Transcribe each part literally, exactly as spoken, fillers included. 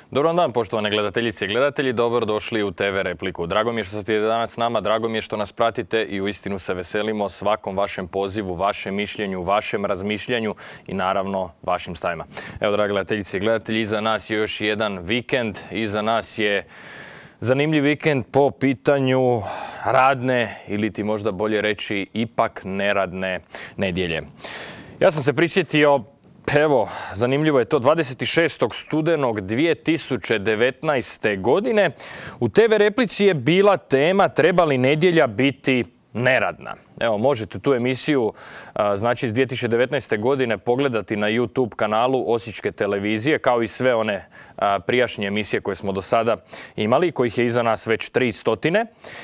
Dobar dan, poštovane gledateljice i gledatelji, dobrodošli u te ve Repliku. Drago mi je što ste danas s nama, drago mi je što nas pratite i uistinu se veselimo svakom vašem pozivu, vašem mišljenju, vašem razmišljanju i naravno vašim stavima. Evo, drage gledateljice i gledatelji, iza nas je još jedan vikend, iza nas je zanimljiv vikend po pitanju radne ili ti možda bolje reći ipak neradne nedjelje. Ja sam se prisjetio, evo, zanimljivo je to, dvadeset šestog studenog dvije tisuće devetnaeste. godine u te ve Replici je bila tema treba li nedjelja biti neradna. Evo, možete tu emisiju, znači iz dvije tisuće devetnaeste. godine pogledati na YouTube kanalu Osječke televizije, kao i sve one prijašnje emisije koje smo do sada imali, kojih je iza nas već tri stotine.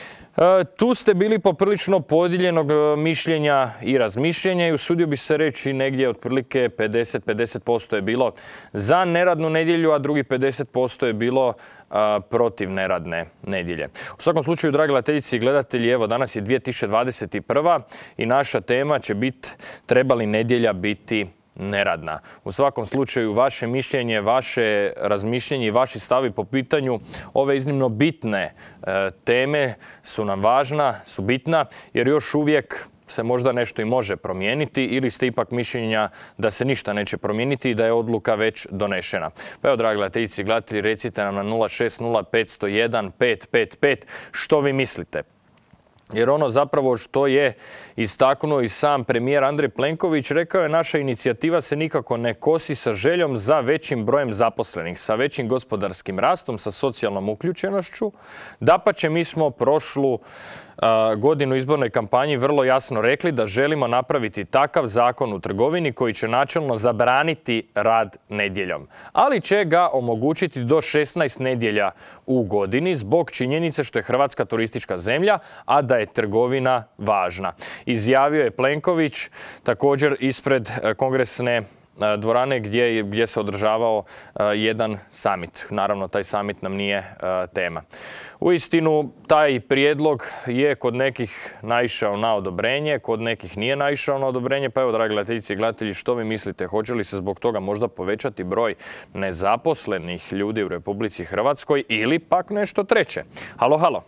Tu ste bili poprilično podijeljenog mišljenja i razmišljenja i usudio bi se reći negdje otprilike pedeset pedeset posto je bilo za neradnu nedjelju, a drugi pedeset posto je bilo a, protiv neradne nedjelje. U svakom slučaju, dragi gledateljice i gledatelji, evo danas je dvije tisuće dvadeset prva. i naša tema će biti treba li nedjelja biti neradna. U svakom slučaju, vaše mišljenje, vaše razmišljenje i vaši stavi po pitanju ove iznimno bitne e, teme su nam važna, su bitna, jer još uvijek se možda nešto i može promijeniti ili ste ipak mišljenja da se ništa neće promijeniti i da je odluka već donešena. Pa evo, dragi gledateljice i gledatelji, recite nam na nula šest nula pet sto jedan pet pet pet što vi mislite. Jer ono zapravo što je istaknuo i sam premijer Andrej Plenković, rekao je naša inicijativa se nikako ne kosi sa željom za većim brojem zaposlenih, sa većim gospodarskim rastom, sa socijalnom uključenošću. Dapače, mi smo prošlu godinu izbornoj kampanji vrlo jasno rekli da želimo napraviti takav zakon u trgovini koji će načelno zabraniti rad nedjeljom, ali će ga omogućiti do šesnaest nedjelja u godini zbog činjenice što je Hrvatska turistička zemlja, a da je trgovina važna. Izjavio je Plenković također ispred kongresne dvorane gdje, gdje se održavao uh, jedan samit. Naravno, taj samit nam nije uh, tema. Uistinu, taj prijedlog je kod nekih naišao na odobrenje, kod nekih nije naišao na odobrenje. Pa evo, dragi gledateljice i gledatelji, što vi mislite? Hoće li se zbog toga možda povećati broj nezaposlenih ljudi u Republici Hrvatskoj ili pak nešto treće? Halo, halo.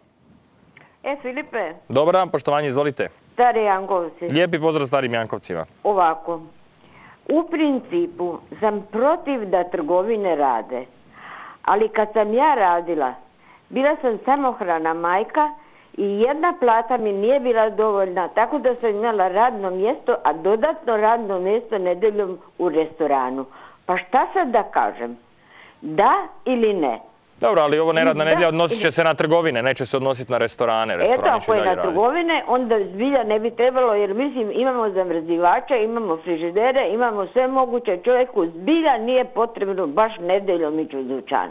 E, Filipe. Dobar dan, poštovanje, izvolite. Stari Jankovci. Lijepi pozdrav starim Jankovcima. Ovako. U principu sam protiv da trgovine rade, ali kad sam ja radila, bila sam samohrana majka i jedna plata mi nije bila dovoljna, tako da sam imala radno mjesto, a dodatno radno mjesto nedjeljom u restoranu. Pa šta sad da kažem? Da ili ne? Dobro, ali ovo neradna nedjelja odnosit će se na trgovine, neće se odnositi na restorane. Eto, ako je na trgovine, onda zbilja ne bi trebalo, jer mislim imamo zamrzivače, imamo frižidere, imamo sve moguće. Čovjeku zbilja nije potrebno baš nedjeljom ići u dućan.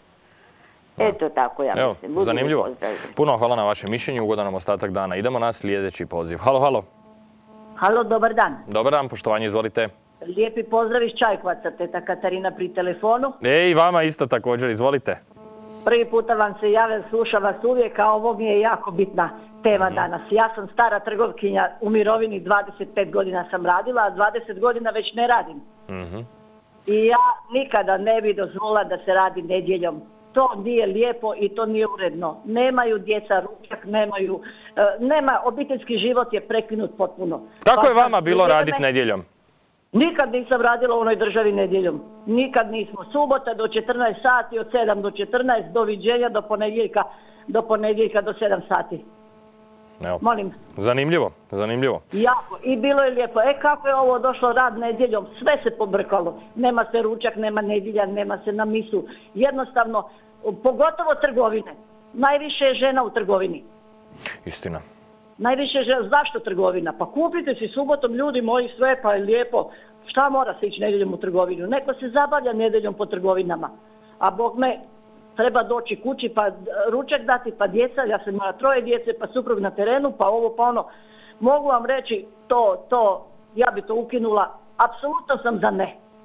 Eto tako ja Evo, mislim. Budu zanimljivo. Puno hvala na vašem mišljenju, ugodan nam ostatak dana. Idemo na sljedeći poziv. Halo, halo. Halo, dobar dan. Dobar dan, poštovanje, izvolite. Lijepi pozdrav iz Čajkovaca, teta Katarina pri telefonu. E, i vama isto također, izvolite. Prvi puta vam se javljam, slušam vas uvijek, a ovo mi je jako bitna tema mm-hmm. danas. Ja sam stara trgovkinja, u mirovini dvadeset pet godina sam radila, a dvadeset godina već ne radim. Mm-hmm. I ja nikada ne bi dozvolila da se radi nedjeljom. To nije lijepo i to nije uredno. Nemaju djeca ručak, nemaju, uh, nema, obiteljski život je prekinut potpuno. Kako je vama bilo raditi nedjeljom? Nikad nisam radila u onoj državi nedjeljom. Nikad nismo. Subota do četrnaest sati, od sedam do četrnaest, doviđenja do ponedjeljka, do ponedjeljka do sedam sati. Evo. Molim. Zanimljivo, zanimljivo. Jako. I bilo je lijepo. E, kako je ovo došlo rad nedjeljom? Sve se pobrkalo. Nema se ručak, nema nedjelja, nema se na misu. Jednostavno, pogotovo trgovine. Najviše je žena u trgovini. Istina. Najviše žena. Zašto trgovina? Pa kupite si subotom, ljudi moji, sve pa je lijepo. Šta mora se ići nedjeljom u trgovinu? Neko se zabavlja nedjeljom po trgovinama. A Bog me, treba doći kući pa ručak dati, pa djeca, ja sam imala troje djece, pa suprug na terenu, pa ovo, pa ono. Mogu vam reći, to, to, ja bi to ukinula. Apsolutno sam za ne.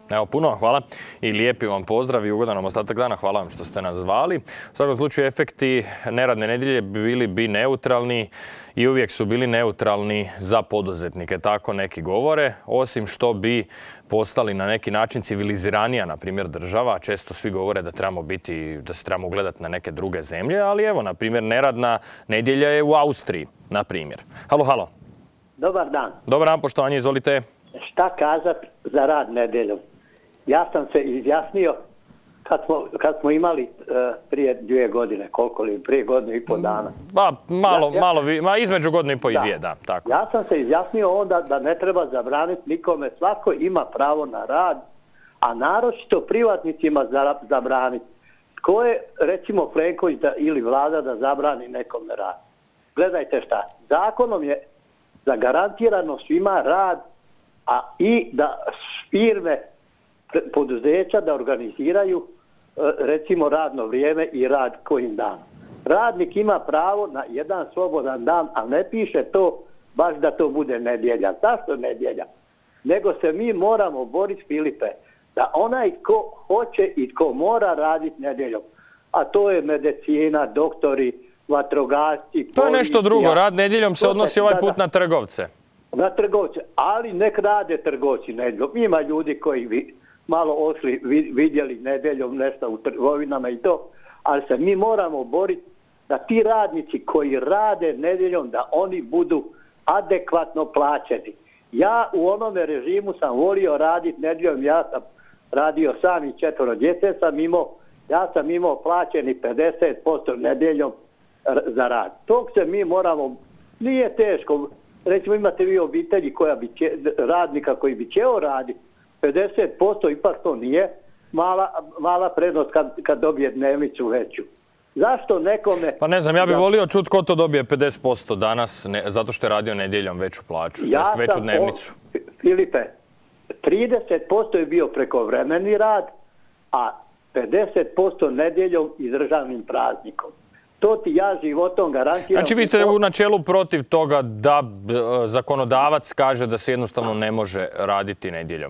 Evo, puno vam hvala i lijepi vam pozdrav i ugodan vam ostatak dana. Hvala vam što ste nas zvali. U svakom slučaju, efekti neradne nedjelje bili bi neutralni i uvijek su bili neutralni za poduzetnike, tako neki govore, osim što bi postali na neki način civiliziranija, na primjer, država. Često svi govore da trebamo biti, da se trebamo ugledati na neke druge zemlje, ali evo, na primjer, neradna nedjelja je u Austriji, na primjer. Halo, halo. Dobar dan. Dobar dan, poštovanje, izvolite. Šta kazat za rad nedjeljom? Ja sam se izjasnio kad smo, kad smo imali uh, prije dvije godine, koliko li, prije godinu i pol dana. Ba, malo, ja, ja, malo, ma između godinu i pol i da. dvije, da, tako. Ja sam se izjasnio onda da ne treba zabraniti nikome, svako ima pravo na rad, a naročito privatnicima zabraniti. Tko je, recimo, Plenković da, ili vlada da zabrani nekome rad? Gledajte šta, zakonom je zagarantirano svima rad, a i da firme, poduzeća da organiziraju recimo radno vrijeme i rad kojim danom. Radnik ima pravo na jedan slobodan dan, a ne piše to baš da to bude nedjelja. Zašto nedjelja? Nego se mi moramo boriti, Filipe, da onaj ko hoće i ko mora raditi nedjeljom, a to je medicina, doktori, vatrogasci, to je nešto drugo. Rad nedjeljom se odnosi ovaj put na trgovce. Na trgovce, ali nek rade trgovci nedjeljom. Ima ljudi koji vi, malo ošli, vidjeli nedjeljom nešto u trgovinama i to, ali se mi moramo boriti da ti radnici koji rade nedjeljom, da oni budu adekvatno plaćeni. Ja u onome režimu sam volio raditi nedjeljom, ja sam radio sam i četvoro djece sam imao, ja sam imao plaćeni pedeset posto nedjeljom za rad. Tog se mi moramo, nije teško, recimo imate vi obitelji koja bi će, radnika koji bi ćeo raditi, pedeset posto ipak to nije mala, mala prednost kad, kad dobije dnevnicu veću. Zašto nekome... Pa ne znam, ja bih volio čuti ko to dobije pedeset posto danas, ne, zato što je radio nedjeljom veću plaću, ja to jest veću dnevnicu. O, Filipe, trideset posto je bio prekovremeni rad, a pedeset posto nedjeljom i državnim praznikom. To ti ja životom garantiram. Znači vi ste u načelu protiv toga da zakonodavac kaže da se jednostavno ne može raditi nedjeljom?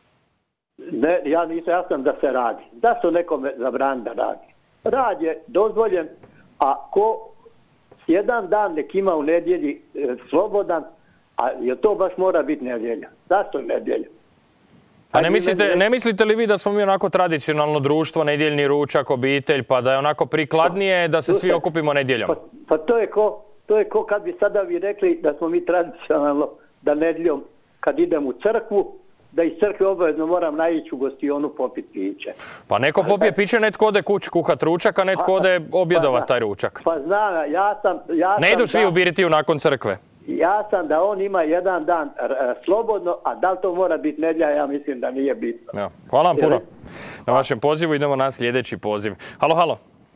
Ne, ja nisam jasno da se radi. Zašto nekome zabrani da radi? Rad je dozvoljen, a ko jedan dan nek ima u nedjelji e, slobodan, a je to baš mora biti nedjelja. Zašto nedjelja? A ne mislite, ne mislite li vi da smo mi onako tradicionalno društvo, nedjeljni ručak, obitelj, pa da je onako prikladnije da se svi okupimo nedjeljom? Pa, pa to je ko, to je ko kad bi sada vi rekli da smo mi tradicionalno da nedjeljom kad idem u crkvu, da iz crkve obavezno moram naići u gostionu popiti piće. Pa neko popije piće, netko ode kući kuhat ručak, a netko ode objedovat taj ručak. Pa znam, ja sam... Ja ne idu svi u Birtiju nakon crkve. Ja sam da on ima jedan dan slobodno, a da li to mora biti nedjelja, ja mislim da nije bitno. Ja. Hvala vam puno na vašem pozivu. Idemo na sljedeći poziv. Halo, halo.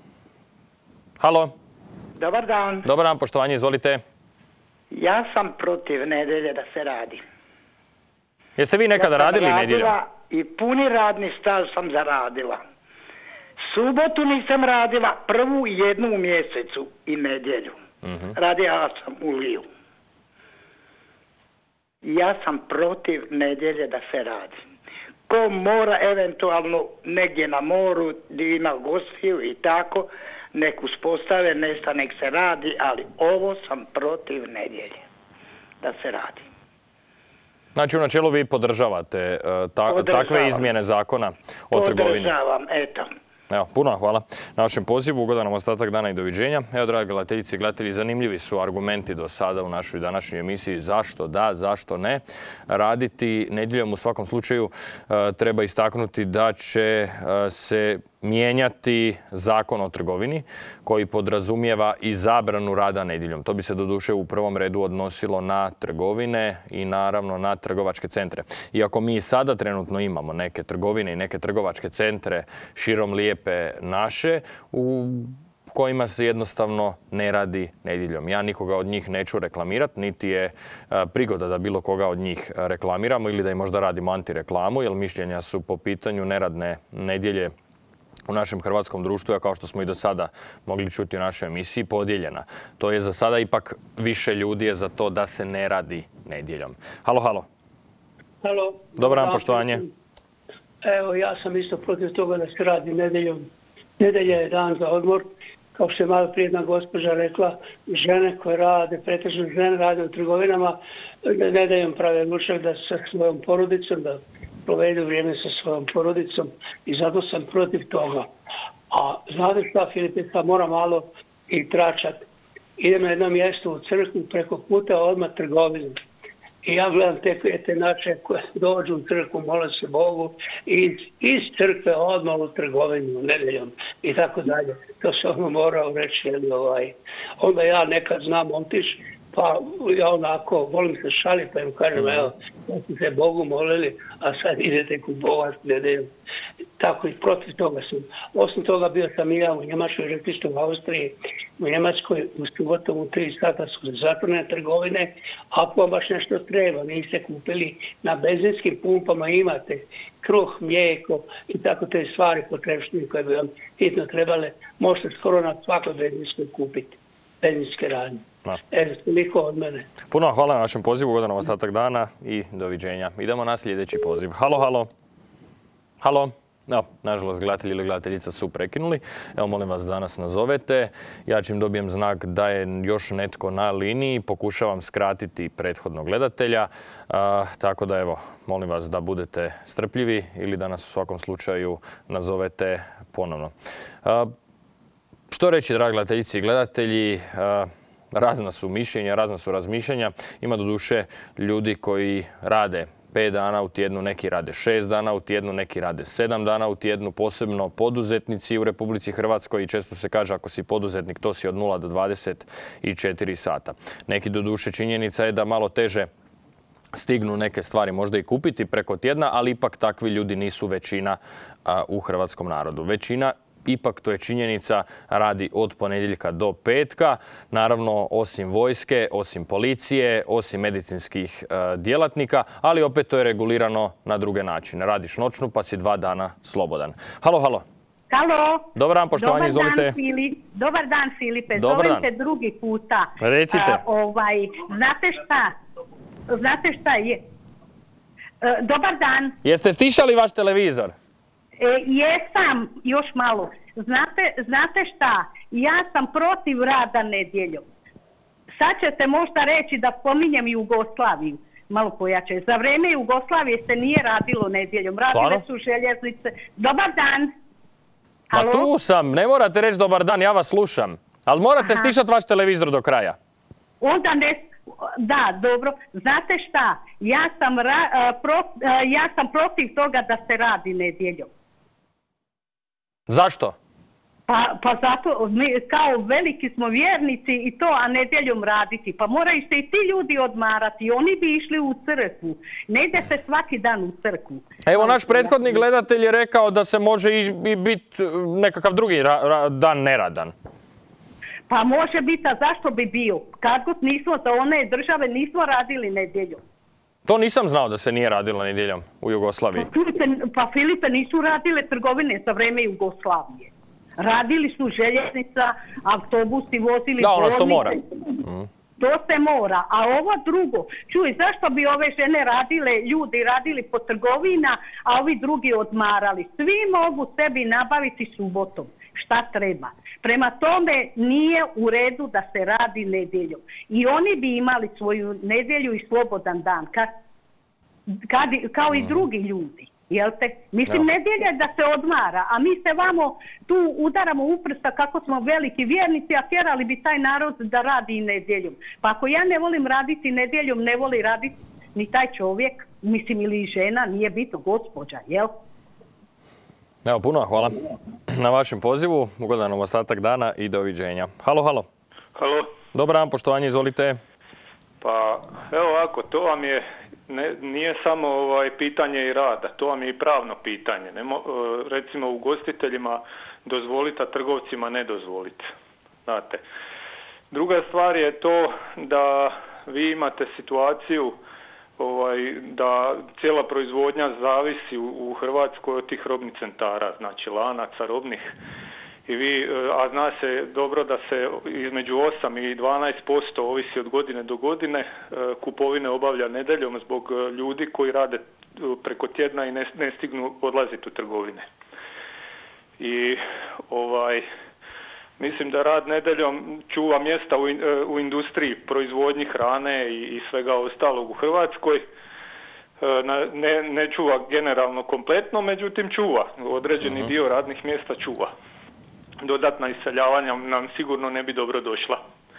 Halo. Dobar dan. Dobar dan, poštovanje, izvolite. Ja sam protiv nedjelje da se radi. Jeste vi nekada ja radili nedjeljom? I puni radni staž sam zaradila. Subotu nisam radila, prvu jednu u mjesecu i nedjelju. Mm-hmm. Radila sam u Liju. Ja sam protiv nedjelje da se radi. Ko mora eventualno negdje na moru gdje ima gostiju i tako, nek uspostave, nesta nek se radi, ali ovo sam protiv nedjelje da se radi. Znači u načelu vi podržavate uh, ta, takve izmjene zakona o trgovini? Podržavam, eto. Evo, puno hvala na vašem pozivu, ugodan nam ostatak dana i doviđenja. Evo, dragi gledateljice i gledatelji, zanimljivi su argumenti do sada u našoj današnjoj emisiji zašto da, zašto ne. Raditi nedjeljom u svakom slučaju treba istaknuti da će se mijenjati zakon o trgovini koji podrazumijeva i zabranu rada nedjeljom. To bi se doduše u prvom redu odnosilo na trgovine i naravno na trgovačke centre. Iako mi sada trenutno imamo neke trgovine i neke trgovačke centre širom lijepe naše u kojima se jednostavno ne radi nedjeljom. Ja nikoga od njih neću reklamirati, niti je prigoda da bilo koga od njih reklamiramo ili da im možda radimo antireklamu, jer mišljenja su po pitanju neradne nedjelje u našem hrvatskom društvu, a kao što smo i do sada mogli čuti u našoj emisiji, podijeljena. To je za sada ipak više ljudi je za to da se ne radi nedjeljom. Halo, halo. Halo. Dobar dan, poštovanje. Evo, ja sam isto protiv toga da se radi nedeljom. Nedelja je dan za odmor. Kao što je malo prije jedna gospođa rekla, žene koje rade, pretežno žene rade u trgovinama, nedeljom prave ručak da sa svojom porodicom, da provedu vrijeme sa svojom porodicom i zato sam protiv toga. A znate šta, Filipe, sad moram malo i tračat. Idem na jedno mjesto u crkvu, preko puta odmah trgovinu. I ja gledam te, te naše koje dođu u crkvu, mole se Bogu i iz, iz crkve odmah u trgovinu nedeljom i tako dalje. To se ono morao reći. Ovaj. Onda ja nekad znam otići, pa ja onako volim se šaliti, pa im kažem, evo, ja ste se Bogu molili, a sad idete kupovati nedeljom. Tako i protiv toga sam. Osim toga bio sam i ja u Njemačkoj, rekli ste u Austriji, u Njemačkoj u subotom u tri sata su zatvorene trgovine, ako vam baš nešto treba, niste kupili na benzinskim pumpama, imate kruh, mlijeko i tako te stvari potrebštine koje bi vam hitno trebale, možete skoro na svakoj benzinskoj kupiti, benzinske radnje. Evo, toliko od mene. Puno hvala na vašem pozivu, ugodan ostatak dana i doviđenja. Idemo na sljedeći poziv. Halo, halo. Halo. No, nažalost, gledatelji ili gledateljica su prekinuli. Evo, molim vas da nas nazovete. Ja čim dobijem znak da je još netko na liniji, pokušavam skratiti prethodnog gledatelja. A, tako da, evo, molim vas da budete strpljivi ili da nas u svakom slučaju nazovete ponovno. A, što reći, dragi gledateljici i gledatelji? A, razna su mišljenja, razna su razmišljanja. Ima doduše ljudi koji rade pet dana u tjednu, neki rade šest dana u tjednu, neki rade sedam dana u tjednu, posebno poduzetnici u Republici Hrvatskoj i često se kaže ako si poduzetnik to si od nula do dvadeset četiri sata. Neki doduše činjenica je da malo teže stignu neke stvari možda i kupiti preko tjedna, ali ipak takvi ljudi nisu većina a, u hrvatskom narodu. Većina ipak, to je činjenica, radi od ponedjeljka do petka. Naravno, osim vojske, osim policije, osim medicinskih e, djelatnika, ali opet to je regulirano na druge načine. Radiš noćnu pa si dva dana slobodan. Halo, halo. Halo. Dobar dan, poštovanje, izvolite. Dan, Fili. Dobar dan, Filipe. Dobar Zovem dan. te drugi puta. Recite. A, ovaj, znate šta? Znate šta je? E, dobar dan. Jeste stišali vaš televizor? E, jesam, još malo. Znate, znate šta? Ja sam protiv rada nedjeljom. Sad ćete možda reći da spominjem Jugoslaviju. Malo pojače. Za vrijeme Jugoslavije se nije radilo nedjeljom. Radile Stvarno? su željeznice. Dobar dan. Pa Halo? tu sam, ne morate reći dobar dan, ja vas slušam. Ali morate Aha. stišati vaš televizor do kraja. Onda ne... Da, dobro. Znate šta? Ja sam, ra, a, pro, a, ja sam protiv toga da se radi nedjeljom. Zašto? Pa, pa zato, mi kao veliki smo vjernici i to, a nedjeljom raditi. Pa moraju se i ti ljudi odmarati. Oni bi išli u crkvu. Ne ide se svaki dan u crkvu. Evo, naš prethodni gledatelj je rekao da se može i, i biti nekakav drugi ra, ra, dan neradan. Pa može biti, a zašto bi bio? Kad god nismo za one države nismo radili nedjeljom. To nisam znao da se nije radilo nedjeljom u Jugoslaviji. Pa, Filipe, pa Filipe nisu radile trgovine za vrijeme Jugoslavije. Radili su željeznica, autobusi, vozili Da, ono što bolnice. mora. Mm. To se mora. A ovo drugo, čuj, zašto bi ove žene radile, ljudi radili po trgovina, a ovi drugi odmarali? Svi mogu sebi nabaviti subotom. Šta treba? Prema tome nije u redu da se radi nedjeljom. I oni bi imali svoju nedjelju i slobodan dan, kad, kad, kao i drugi ljudi. Jel te? Mislim, Ja. nedjelja je da se odmara, a mi se vamo tu udaramo u prsta kako smo veliki vjernici, a tjerali bi taj narod da radi i nedjeljom. Pa ako ja ne volim raditi nedjeljom, ne voli raditi ni taj čovjek, mislim, ili žena, nije bitno, gospođa, jel? Evo, puno hvala na vašem pozivu, ugodan nam ostatak dana i doviđenja. Halo, halo. Halo. Dobar dan, poštovanje, izvolite. Pa evo ovako, to vam je, ne, nije samo ovaj pitanje i rada, to vam je i pravno pitanje. Ne mo, recimo ugostiteljima dozvoliti, a trgovcima ne dozvoliti. Znate. Druga stvar je to da vi imate situaciju ovaj, da cijela proizvodnja zavisi u, u Hrvatskoj od tih robnih centara, znači lanaca robnih. I vi, a zna se dobro da se između osam i dvanaest posto ovisi od godine do godine kupovine obavlja nedjeljom zbog ljudi koji rade preko tjedna i ne, ne stignu odlaziti u trgovine. I ovaj, mislim da rad nedjeljom čuva mjesta u, in, u industriji, proizvodnji hrane i, i svega ostalog u Hrvatskoj. Ne, ne čuva generalno kompletno, međutim čuva. Određeni uh-huh. dio radnih mjesta čuva. Dodatna iseljavanja nam sigurno ne bi dobro došla.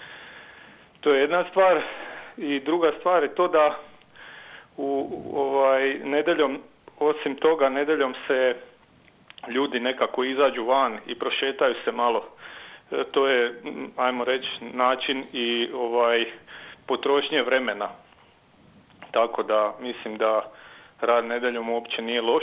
To je jedna stvar. I druga stvar je to da u ovaj nedjeljom, osim toga, nedjeljom se ljudi nekako izađu van i prošetaju se malo. E, to je, ajmo reći, način i ovaj potrošnje vremena. Tako da mislim da rad nedjeljom uopće nije loš.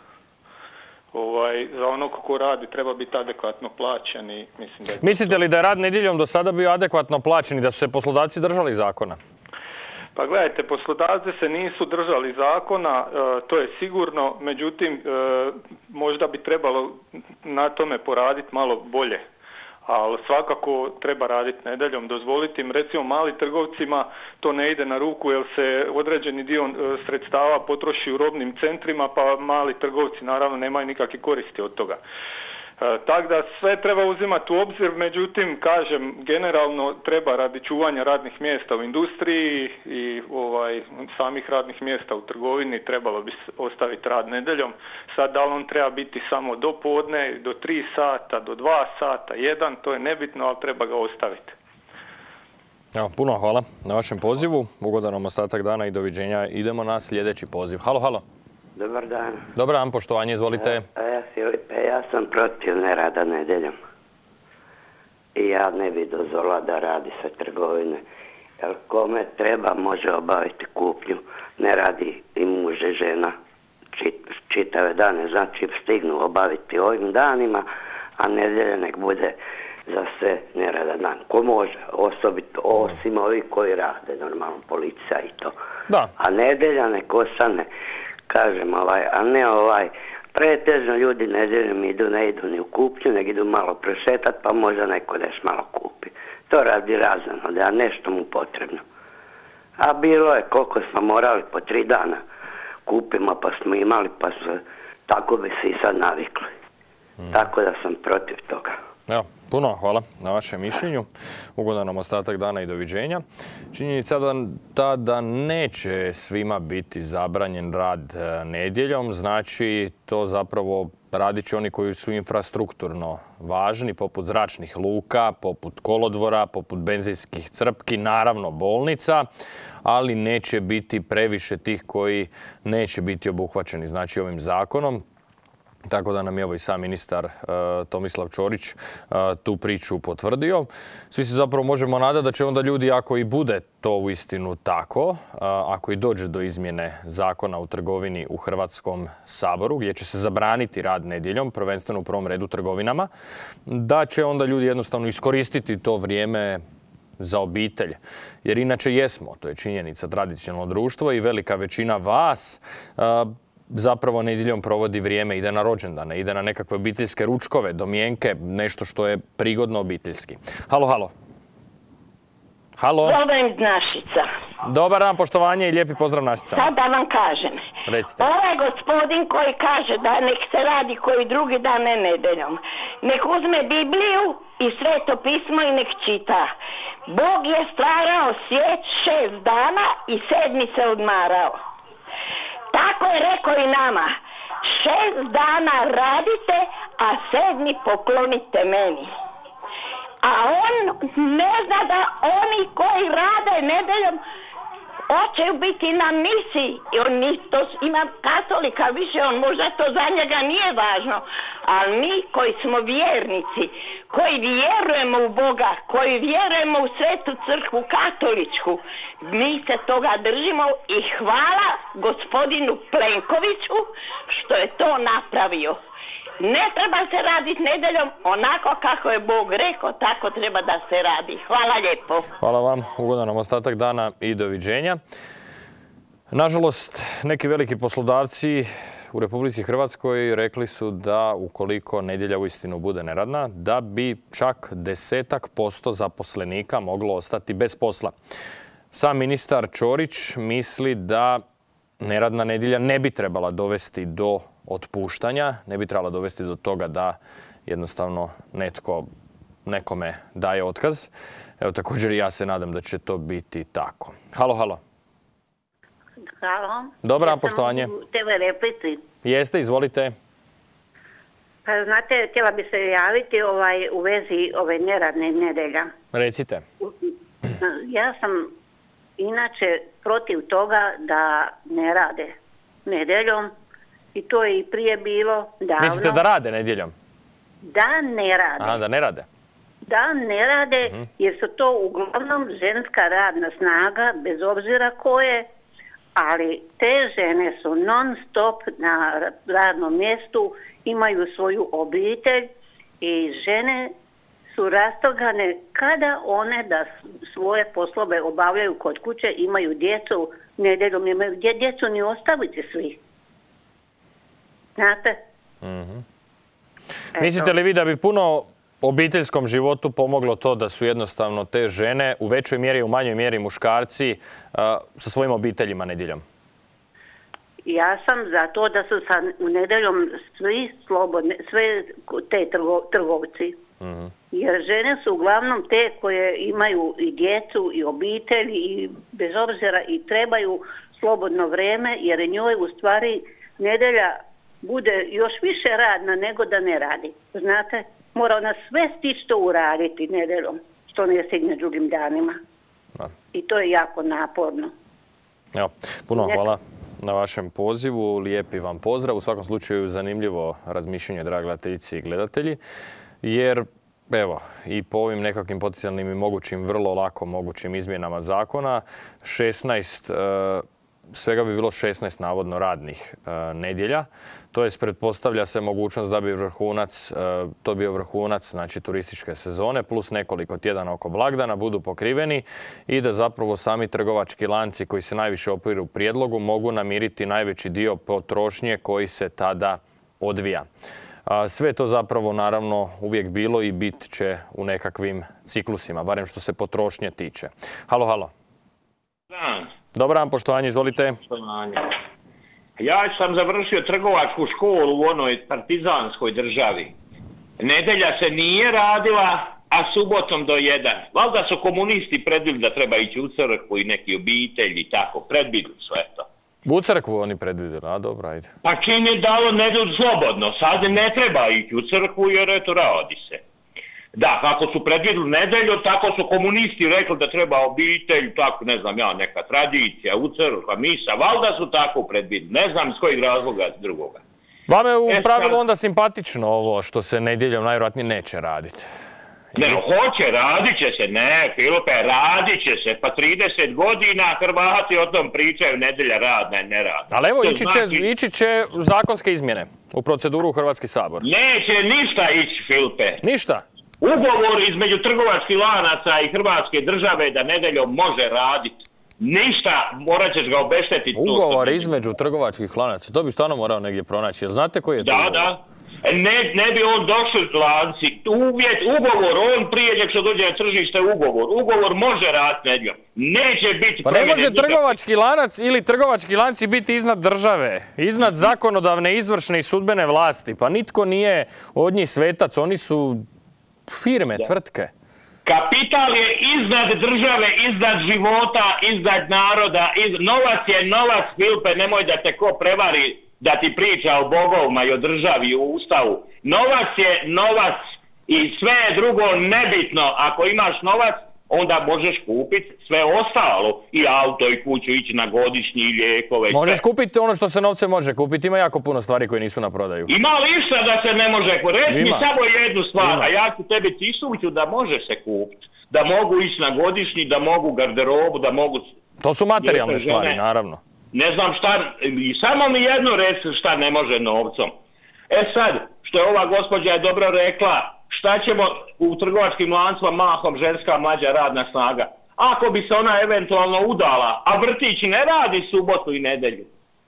Ovaj, za onog ko radi treba biti adekvatno plaćen i mislim da je... Mislite li da je rad nedjeljom do sada bio adekvatno plaćen i da su se poslodavci držali zakona? Pa gledajte, poslodavci se nisu držali zakona, e, to je sigurno, međutim e, možda bi trebalo na tome poraditi malo bolje. Ali svakako treba raditi nedjeljom, dozvoliti im, recimo mali trgovcima to ne ide na ruku jer se određeni dio sredstava potroši u robnim centrima, pa mali trgovci naravno nemaju nikakve koristi od toga. E, tako da sve treba uzimati u obzir, međutim, kažem, generalno treba radi čuvanja radnih mjesta u industriji i ovaj, samih radnih mjesta u trgovini trebalo bi ostaviti rad nedjeljom. Sad da li on treba biti samo do podne, do tri sata, do dva sata, jedan, to je nebitno, ali treba ga ostaviti. Evo, puno hvala na vašem pozivu. Ugodan vam ostatak dana i doviđenja. Idemo na sljedeći poziv. Halo, halo. Dobar dan. Dobar dan, poštovanje, izvolite. A ja, Filipe, ja sam protiv nerada nedjeljom. I ja ne bi dozvolila da radi sa trgovine. Jer kome treba može obaviti kupnju. Ne radi i muž i žena čit, čitave dane. Znači stignu obaviti ovim danima, a nedjelja nek bude za sve nerada dan. Ko može, osobito, osim ovi koji rade, normalno policija i to. Da. A nedjelja nek ostane, kažem, ovaj, a ne ovaj, pretežno ljudi nedjeljom idu, ne idu ni u kupnju, nek idu malo prešetat, pa možda neko neš malo kupi. To radi razano, da nešto mu potrebno. A bilo je koliko smo morali, po tri dana kupimo, pa smo imali, pa su, tako bi se i sad navikli. Mm. Tako da sam protiv toga. Evo, puno hvala na vašem mišljenju. Ugodan nam ostatak dana i doviđenja. Činjenica da, ta da neće svima biti zabranjen rad nedjeljom, znači to zapravo radit će oni koji su infrastrukturno važni, poput zračnih luka, poput kolodvora, poput benzinskih crpki, naravno bolnica, ali neće biti previše tih koji neće biti obuhvaćeni znači ovim zakonom. Tako da nam je evo i sam ministar uh, Tomislav Ćorić uh, tu priču potvrdio. Svi se zapravo možemo nadati da će onda ljudi, ako i bude to uistinu tako, uh, ako i dođe do izmjene zakona u trgovini u Hrvatskom saboru, gdje će se zabraniti rad nedjeljom, prvenstveno u prvom redu trgovinama, da će onda ljudi jednostavno iskoristiti to vrijeme za obitelj. Jer inače jesmo, to je činjenica, tradicionalno društvo i velika većina vas uh, zapravo nedjeljom provodi vrijeme, ide na rođendane, ide na nekakve obiteljske ručkove, domjenke, nešto što je prigodno obiteljski. Halo, halo. Halo. Dobar iz Našica. Dobar dan, poštovanje i lijepi pozdrav Našica. Sad da vam kažem. Recite. Ovaj gospodin koji kaže da nek se radi koji drugi dan, ne nedjeljom. Nek uzme Bibliju i Sveto pismo i nek čita. Bog je stvarao svijet šest dana i sedmi se odmarao. Tako je rekao i nama, šest dana radite, a sedmi poklonite meni. A on ne zna da oni koji rade nedeljom hoće biti na misiji. I on to ima katolika više, on možda to za njega nije važno. Ali mi koji smo vjernici, koji vjerujemo u Boga, koji vjerujemo u Svetu crkvu katoličku, mi se toga držimo i hvala gospodinu Plenkoviću što je to napravio. Ne treba se raditi nedjeljom, onako kako je Bog rekao, tako treba da se radi. Hvala lijepo. Hvala vam, ugodan nam ostatak dana i doviđenja. Nažalost, neki veliki poslodavci u Republici Hrvatskoj rekli su da ukoliko nedjelja uistinu bude neradna, da bi čak desetak posto zaposlenika moglo ostati bez posla. Sam ministar Ćorić misli da neradna nedjelja ne bi trebala dovesti do otpuštanja, ne bi trebala dovesti do toga da jednostavno netko nekome daje otkaz. Evo, također i ja se nadam da će to biti tako. Halo, halo. Halo. Dobar dan, ja poštovanje. u te ve replici. Jeste, izvolite. Pa znate, htjela bi se javiti ovaj, u vezi ove neradne nedelja. Recite. Ja sam inače protiv toga da ne rade nedeljom i to je i prije bilo davno. Mislite da rade nedjeljom? Da ne rade. Aha, da ne rade. Da ne rade, uh-huh. jer su to uglavnom ženska radna snaga, bez obzira koje, ali te žene su non stop na radnom mjestu, imaju svoju obitelj i žene su rastogane kada one da svoje poslove obavljaju kod kuće, imaju djecu, nedjeljom imaju gdje djecu ni ostaviti svi. Znate? Mm-hmm. Mislite li vi da bi puno obiteljskom životu pomoglo to da su jednostavno te žene u većoj mjeri i u manjoj mjeri muškarci uh, sa svojim obiteljima nedjeljom? Ja sam za to da su sa nedjeljom svi slobodni, sve te trgo, trgovci. Mm-hmm. Jer žene su uglavnom te koje imaju i djecu i obitelji i bez obzira i trebaju slobodno vrijeme, jer njoj u stvari nedjelja bude još više radna nego da ne radi. Znate, mora ona sve stići to uraditi nedjeljom, što ne stigne drugim danima. Da. I to je jako naporno. Evo, puno hvala na vašem pozivu. Lijepi vam pozdrav. U svakom slučaju zanimljivo razmišljanje, dragi gledateljice i gledatelji, jer evo, i po ovim nekakvim potencijalnim i mogućim, vrlo lako mogućim izmjenama zakona, šesnaest, svega bi bilo šesnaest navodno radnih nedjelja. To jest, pretpostavlja se mogućnost da bi vrhunac, to bio vrhunac, znači turističke sezone, plus nekoliko tjedana oko blagdana budu pokriveni i da zapravo sami trgovački lanci koji se najviše opiru u prijedlogu mogu namiriti najveći dio potrošnje koji se tada odvija. Sve je to zapravo naravno uvijek bilo i bit će u nekakvim ciklusima, barem što se potrošnje tiče. Halo, halo. Da. Dobar dan, poštovanje, izvolite. Poštovanje. Ja sam završio trgovačku školu u onoj partizanskoj državi. Nedelja se nije radila, a subotom do jedan. Valjda su komunisti predvidjeli da treba ići u crkvu i neki obitelji i tako. Predvidjeli sve to. U crkvu oni predvidjeli, a dobro, ajde. Pa čim je dalo nedjelju slobodno, sad ne treba ići u crkvu jer eto radi se. Da, kako su predvidjeli nedelju, tako su komunisti rekli da treba obitelj, tako ne znam ja, neka tradicija, u crkva, misa, valjda su tako predvidjeli. Ne znam iz kojeg razloga drugoga. Vama je u e, pravilu onda simpatično ovo što se nedjeljom najvjerojatnije neće raditi. Ne, hoće, radit će se, ne, Filipe, radit će se, pa trideset godina Hrvati o tom pričaju, nedjelja radna i neradna. Ali evo, ići će, znači... ići će zakonske izmjene u proceduru u Hrvatski sabor. Neće ništa ići, Filipe. Ništa? Ugovor između trgovačkih lanaca i Hrvatske države da nedjeljom može raditi. Ništa, morat ćeš ga obeštetiti. Ugovor između trgovačkih lanaca, to bi stvarno morao negdje pronaći. Jel znate koji je to da, ugovor? Da, ne, ne bi on došli lanci. Uvjet, ugovor, on prije nek što dođe na tržište ugovor. Ugovor može raditi nedjeljom. Neće biti... Pa ne može trgovački lanac ili trgovački lanci biti iznad države, iznad zakonodavne, izvršne i sudbene vlasti. Pa nitko nije od njih svetac, oni su firme, da. Tvrtke. Kapital je iznad države, iznad života, iznad naroda. Iz... Novac je novac, Filipe, nemoj da te ko prevari da ti priča o bogovima i o državi i o ustavu. Novac je novac i sve je drugo nebitno. Ako imaš novac, onda možeš kupiti sve ostalo. I auto i kuću, ići na godišnji i lijekove. Možeš kupiti ono što se novce može kupiti. Ima jako puno stvari koje nisu na prodaju. Ima li išta da se ne može kupiti? Reci mi samo jednu stvar, a ja ću tebi tisuću da može se kupiti. Da mogu ići na godišnji, da mogu garderobu, da mogu... To su materijalne stvari, naravno. Ne znam šta, i samo mi jedno reći šta ne može novcom. E sad, što je ova gospođa je dobro rekla, šta ćemo u trgovačkim lancima mahom ženska mlađa radna snaga? Ako bi se ona eventualno udala, a vrtić ne radi subotu i nedjelju.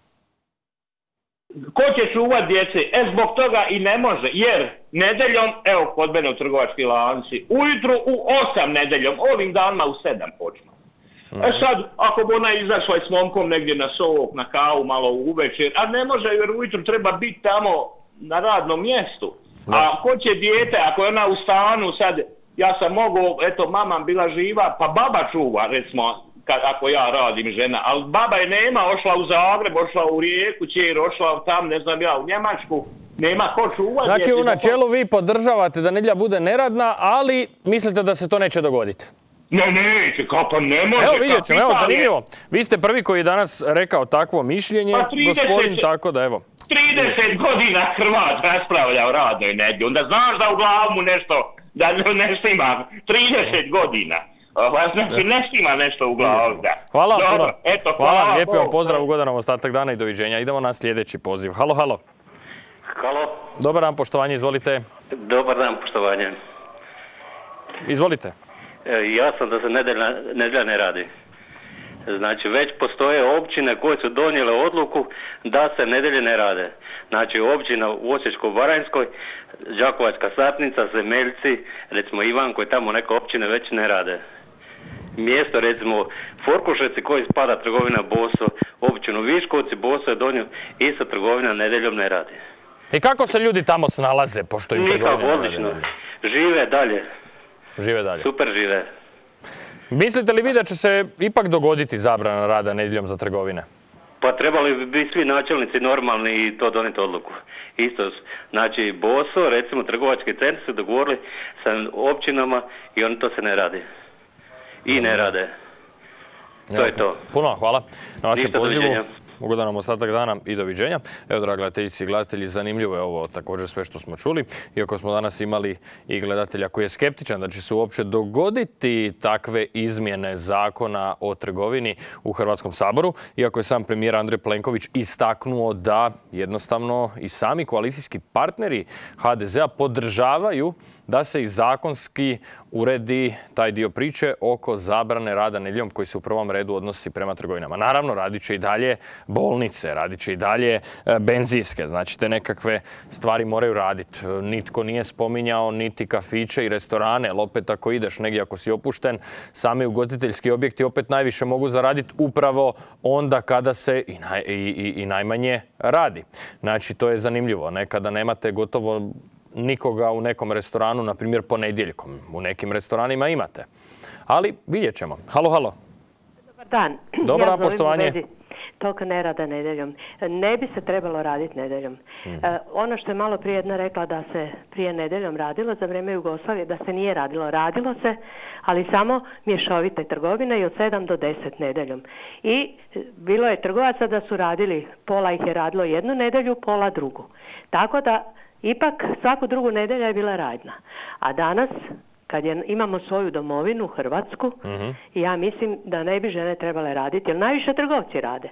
Ko će čuvat djece? E zbog toga i ne može, jer nedjeljom, evo kod mene u trgovački lanci, ujutru u osam nedjeljom, ovim danima u sedam počnu. E sad, ako bi ona izašla s momkom negdje na sok, na kavu, malo u večer, a ne može jer ujutru treba biti tamo na radnom mjestu. A ko će dijete, ako je ona u stanu sad, ja sam mogao, eto, mama bila živa, pa baba čuva, recimo, kad, ako ja radim žena, ali baba je nema, ošla u Zagreb, ošla u Rijeku, čer, ošla tam, ne znam ja, u Njemačku, nema ko čuvati. Znači, u načelu vi podržavate da nedjelja bude neradna, ali mislite da se to neće dogoditi? Ne, neće, kao pa ne može. Evo vidjet ćemo, evo zanimljivo. Vi ste prvi koji je danas rekao takvo mišljenje, pa trideset, gospodin, tako da evo. trideset godina Hrvat raspravlja o radnoj nedjelji, onda znaš da u glavu mu nešto, da nešto ima, trideset godina. Znači, nešto ima nešto u glavu. Hvala vam puno. Eto, hvala, hvala, lijepi vam pozdrav, ugodan vam ostatak dana i doviđenja. Idemo na sljedeći poziv. Halo, halo. Halo. Dobar dan, poštovanje, izvolite. Dobar dan, poštovanje. Izvolite. Ja sam da se nedelja, nedelja ne radi. Znači, već postoje općine koje su donijele odluku da se nedelje ne rade. Znači, općina u Osječko-baranjskoj, Đakovačka Satnica, Zemeljci, recimo Ivanko i tamo neke općine već ne rade. Mjesto, recimo, Forkuševci koji spada trgovina Boso, općinu Viškovci, Boso je donio, isto trgovina nedeljom ne radi. I kako se ljudi tamo snalaze, pošto im trgovina ne radi? Nikako, odlično. Žive dalje. Žive dalje. Super žive. Mislite li vi da će se ipak dogoditi zabrana rada nedjeljom za trgovine? Pa trebali bi biti svi načelnici normalni i to donijeti odluku. Isto, znači Boso, recimo trgovački centri su dogovorili sa općinama i oni to se ne radi. I ne rade. To je to. Puno hvala na vašem pozivu. Ugodan nam ostatak dana i doviđenja. Evo, draga gledateljice i gledatelji, zanimljivo je ovo također sve što smo čuli. Iako smo danas imali i gledatelja koji je skeptičan da će se uopće dogoditi takve izmjene zakona o trgovini u Hrvatskom saboru. Iako je sam premijer Andrej Plenković istaknuo da jednostavno i sami koalicijski partneri ha de zea podržavaju da se i zakonski uredi taj dio priče oko zabrane rada nedjeljom koji se u prvom redu odnosi prema trgovinama. Naravno, radit će i dalje bolnice, radit će i dalje benzinske, znači te nekakve stvari moraju raditi. Nitko nije spominjao niti kafiće i restorane, ali opet ako ideš negdje, ako si opušten, sami ugostiteljski objekti opet najviše mogu zaraditi upravo onda kada se i, naj, i, i, i najmanje radi. Znači, to je zanimljivo. Nekada nemate gotovo nikoga u nekom restoranu, na primjer ponedjeljkom. U nekim restoranima imate. Ali vidjet ćemo. Halo, halo. Dobar dan. Dobar dan, poštovanje. Tog ne rada nedjeljom. Ne bi se trebalo raditi nedjeljom. Hmm. E, ono što je malo prije jedna rekla da se prije nedjeljom radilo za vrijeme Jugoslavije, da se nije radilo. Radilo se, ali samo mješovite trgovine i od sedam do deset nedjeljom. I bilo je trgovaca da su radili, pola ih je radilo jednu nedjelju, pola drugu. Tako da ipak svaku drugu nedjelja je bila radna. A danas, kad je, imamo svoju domovinu, Hrvatsku, uh-huh. ja mislim da ne bi žene trebale raditi, jer najviše trgovci rade.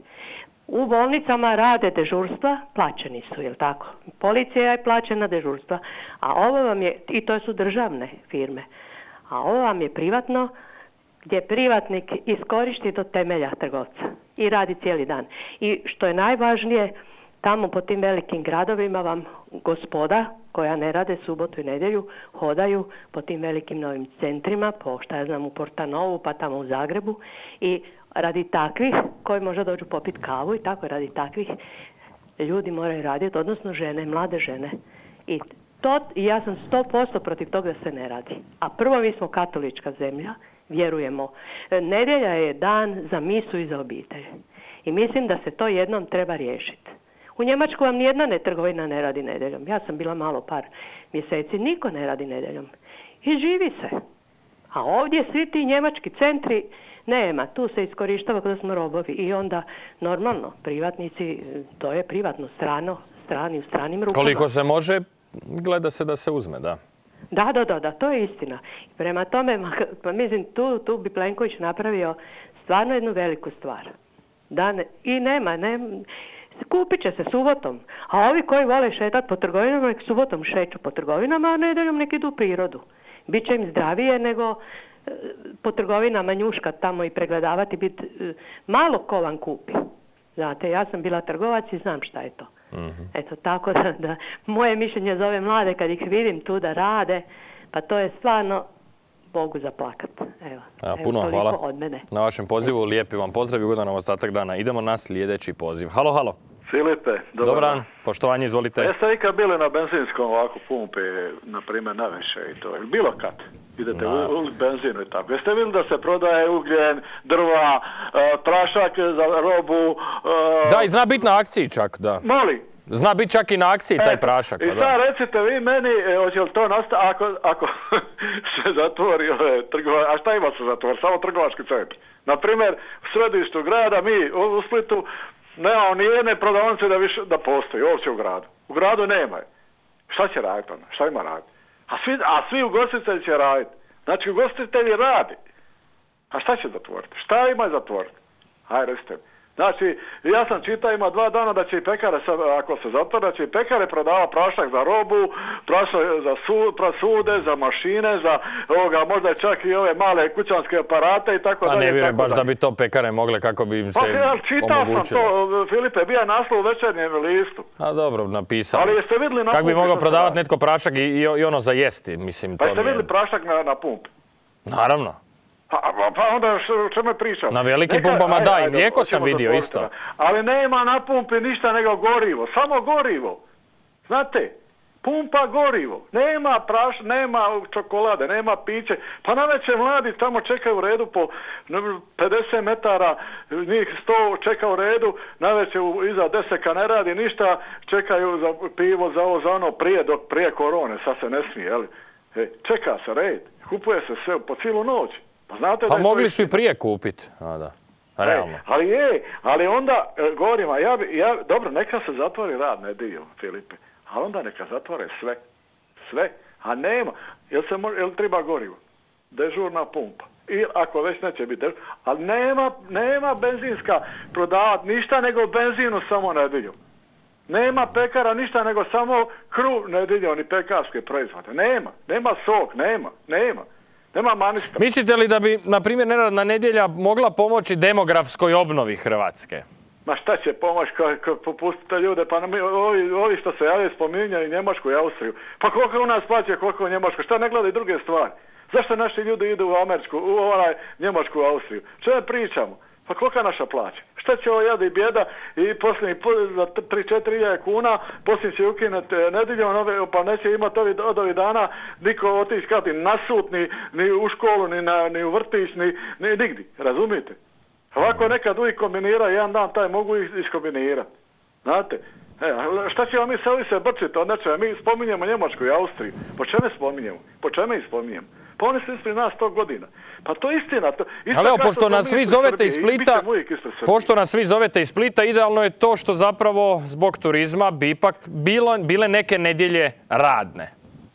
U bolnicama rade dežurstva, plaćeni su, jel tako? Policija je plaćena dežurstva, a ovo vam je, i to su državne firme, a ovo vam je privatno, gdje privatnik iskoristi do temelja trgovca i radi cijeli dan. I što je najvažnije, tamo po tim velikim gradovima vam gospoda koja ne rade subotu i nedjelju hodaju po tim velikim novim centrima, po šta ja znam u Portanovu pa tamo u Zagrebu i radi takvih koji možda dođu popiti kavu i tako radi takvih ljudi moraju raditi, odnosno žene, mlade žene. I to, ja sam sto posto protiv toga da se ne radi. A prvo mi smo katolička zemlja, vjerujemo. Nedjelja je dan za misu i za obitelj. I mislim da se to jednom treba riješiti. U Njemačku vam nijedna ne trgovina ne radi nedjeljom. Ja sam bila malo par mjeseci, niko ne radi nedjeljom. I živi se. A ovdje svi ti njemački centri nema, tu se iskorištava kada smo robovi. I onda normalno, privatnici, to je privatno, strano, strani u stranim rukama. Koliko se može, gleda se da se uzme, da. Da, da, da, da, to je istina. Prema tome, pa mislim, tu, tu bi Plenković napravio stvarno jednu veliku stvar. Da ne, i nema, ne... Kupit će se subotom, a ovi koji vole šetati po trgovinama, nek subotom šeću po trgovinama, a nedeljom nek idu u prirodu. Biće im zdravije nego e, po trgovinama njuškat tamo i pregledavati, biti e, malo ko vam kupi. Znate, ja sam bila trgovac i znam šta je to. Mm-hmm. Eto, tako da, da moje mišljenje za ove mlade, kad ih vidim tu da rade, pa to je stvarno Bogu zaplakat. Evo, Evo, Evo puno toliko hvala od mene. na vašem pozivu. Lijepi vam pozdrav i ugodan nam ostatak dana. Idemo na sljedeći poziv. Halo, halo. Filipe, dobar, dobar dan. dan. Poštovanje, izvolite. A jeste ikad bili na benzinskom ovako pumpi, na primjer na više i to? Bilo kad? Idete Na. u, u benzinu i tako. Jeste vidjeli da se prodaje ugljen, drva, uh, prašak za robu? Uh, Da, i zna biti na akciji čak, da. Moli? Zna biti čak i na akciji taj E, prašak. I pa sad da. recite vi meni, e, hoće li to nastati ako, ako se zatvori ove trgova, a šta ima se zatvori? Samo trgovački centar. Naprimjer, u središtu grada, mi u, u Splitu, nemamo ni jedne prodavnice da više da postoji uopće u gradu. U gradu nema je. Šta će raditi onda? Šta ima raditi? A svi, a svi ugostitelji će raditi. Znači ugostitelji radi. A šta će zatvoriti? Šta ima zatvoriti? Hajde recite mi. Znači, ja sam čitao ima dva dana da će i pekare, sad, ako se zatvore, da će i pekare prodava prašak za robu, prašak za su, prasude, za mašine, za ovoga, možda čak i ove male kućanske aparate i tako A dalje. ne vjerujem baš dalje. da bi to pekare mogle kako bi im se Pa ja čitao omogućilo. sam to, Filipe, bio je naslov u Večernjem listu. A dobro, napisao. Ali jeste vidjeli na Kako bi pumpi mogao što se prodavati radi? netko prašak i, i, i ono za jesti, mislim, Pa to jeste mi je... vidjeli prašak na, na pumpi? Naravno. Pa, pa onda o čemu je pričao? Na velikim Neka- pumpama ajde, da, i ajde, mlijeko sam hoćemo vidio zatvoriti isto. da. Ali nema na pumpi ništa nego gorivo, samo gorivo. Znate, pumpa gorivo, nema praš, nema čokolade, nema piće. Pa navečer mladi tamo čekaju u redu po pedeset metara, njih sto čeka u redu, navečer iza deseka ne radi ništa, čekaju za pivo, za ovo, za ono, prije, dok prije korone, sad se ne smije, jel? E, čeka se red, kupuje se sve po cijelu noć. Pa, znate Pa da je to mogli istina. su i prije kupiti. A da. Realno. E, ali je, ali onda, e, govorim, a ja, bi, ja, dobro, neka se zatvori rad nedjeljom, Filipe, ali onda neka zatvore sve, sve, a nema, jel se može, jel treba gorivo, dežurna pumpa, i ako već neće biti dežurna, ali nema, nema benzinska prodavat ništa nego benzinu samo nedjeljom. Nema pekara ništa nego samo kruh nedjeljom i pekarske proizvode, nema, nema sok, nema, nema. Nema manistra. Mislite li da bi, na primjer, neradna nedjelja mogla pomoći demografskoj obnovi Hrvatske? Ma šta će pomoć kad popustite ljude, pa nam, ovi, ovi što se javljaju spominjaju Njemačku i Austriju. Pa koliko u nas plaća, koliko u Njemačku, šta ne gledaju druge stvari? Zašto naši ljudi idu u Američku, u onaj Njemačku i Austriju? Što ne pričamo? Pa kolika naša plaća? Šta će ovo jada i bijeda i posljednji za tri četiri hiljade kuna, posljednji će ukinuti nedjeljom, pa neće imati ovi, od ovih dana niko otići kati na sud, ni, ni u školu, ni, na, ni u vrtić, ni, ni nigdje. Razumijete? Ovako nekad uvijek kombinira, jedan dan taj mogu ih iskombinirati. Znate? E, a šta ćemo mi se ovi se brčiti od nečega? Mi spominjemo Njemačku i Austriju. Po čemu spominjemo? Po čemu ih spominjemo? Pa oni su ispred nas sto godina. Pa to je istina. To, Ali evo, pošto nas svi zovete iz Splita, pošto nas svi zovete iz Splita, idealno je to što zapravo zbog turizma bi ipak bilo, bile neke nedjelje radne.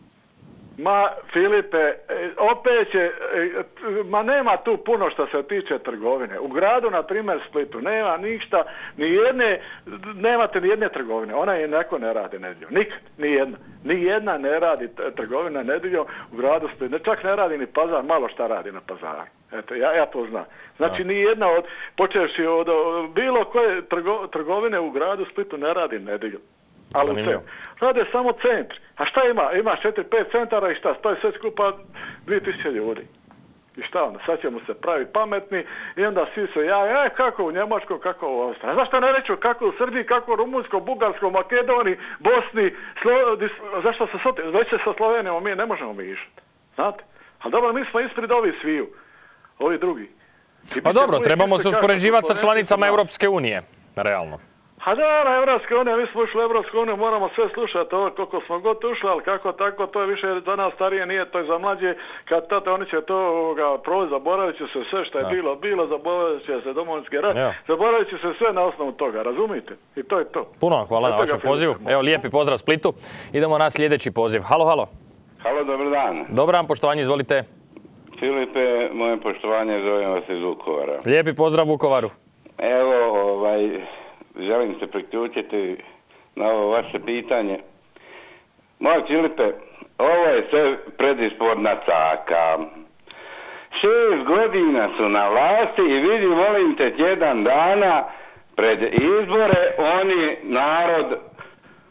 Ma, Filipe, opet će, ma nema tu puno što se tiče trgovine. U gradu, na primjer Splitu, nema ništa, ni jedne, nemate ni jedne trgovine. Ona je neko ne radi nedjeljom. Nikad, ni jedna. Ni jedna ne radi trgovina nedjeljom u gradu Splitu. Čak ne radi ni pazar, malo šta radi na pazaru. Eto, ja, ja to znam. Znači, ni jedna od, počevši od, od bilo koje trgo, trgovine u gradu Splitu ne radi nedjeljom. Ali u centru. Rade samo centri. A šta ima? Ima četiri pet centara i šta? To je sve skupa dvije tisuće ljudi. I šta onda? Sad ćemo se praviti pametni i onda svi se jave, e, kako u Njemačkoj, kako u Austriji. Zašto ne reću kako u Srbiji, kako u Rumunjskoj, Bugarskoj, Makedoniji, Bosni, Slo... zašto se soti? Već se sa Slovenijom mi ne možemo mišati. Znate? Ali dobro, mi smo ispred ovih sviju. Ovi drugi. Pa dobro, trebamo se uspoređivati sa članicama Europske unije. Realno. A da, na Evropske unije, mi smo ušli u Evropsku uniju, moramo sve slušati ovo koliko smo god ušli, ali kako tako, to je više za nas starije, nije to je za mlađe, kad tate oni će to proći, zaboravit će se sve što je da. bilo, bilo, zaboravit će se Domovinski rat, ja. zaboravit će se sve na osnovu toga, razumijete? I to je to. Puno vam hvala na vašem pozivu. Evo, lijepi pozdrav Splitu. Idemo na sljedeći poziv. Halo, halo. Halo, dobar dan. Dobar dan, poštovanje, izvolite. Filipe, moje poštovanje, zovem vas iz Vukovara. Lijepi pozdrav Vukovaru. Evo, ovaj... želim se priključiti na ovo vaše pitanje. Moj Filipe, ovo je sve predizborna caka. Šest godina su na vlasti i vidi, molim te, tjedan dana pred izbore oni narod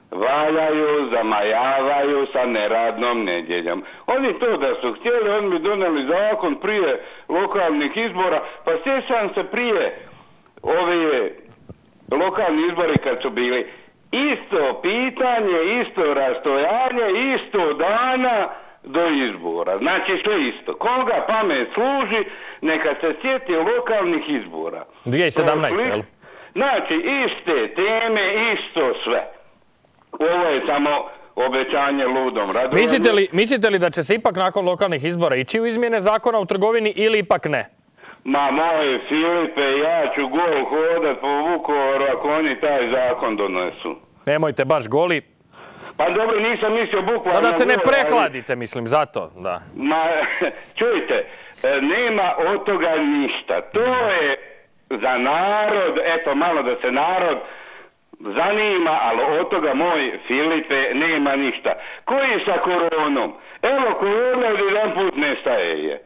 valjaju, zamajavaju sa neradnom nedjeljom. Oni to da su htjeli, oni bi donijeli zakon prije lokalnih izbora, pa sjećam se prije ove lokalni izbori kad su bili isto pitanje, isto rastojanje, isto dana do izbora. Znači sve isto. Koga pamet služi, neka se sjeti lokalnih izbora. dvije tisuće sedamnaeste. jel? Znači iste teme, isto sve. Ovo je samo obećanje ludom Radovanu. Mislite li, mislite li da će se ipak nakon lokalnih izbora ići u izmjene zakona u trgovini ili ipak ne? Ma moj Filipe, ja ću gol hodat po Vukovaru ako oni taj zakon donesu. Nemojte baš goli. Pa dobro, nisam mislio bukvalno... Pa da se ne gol, prehladite, mislim, zato, da. Ma, čujte, nema od toga ništa. To je za narod, eto malo da se narod zanima, ali od toga moj Filipe nema ništa. Koji sa koronom? Evo korona jedan put nestaje je.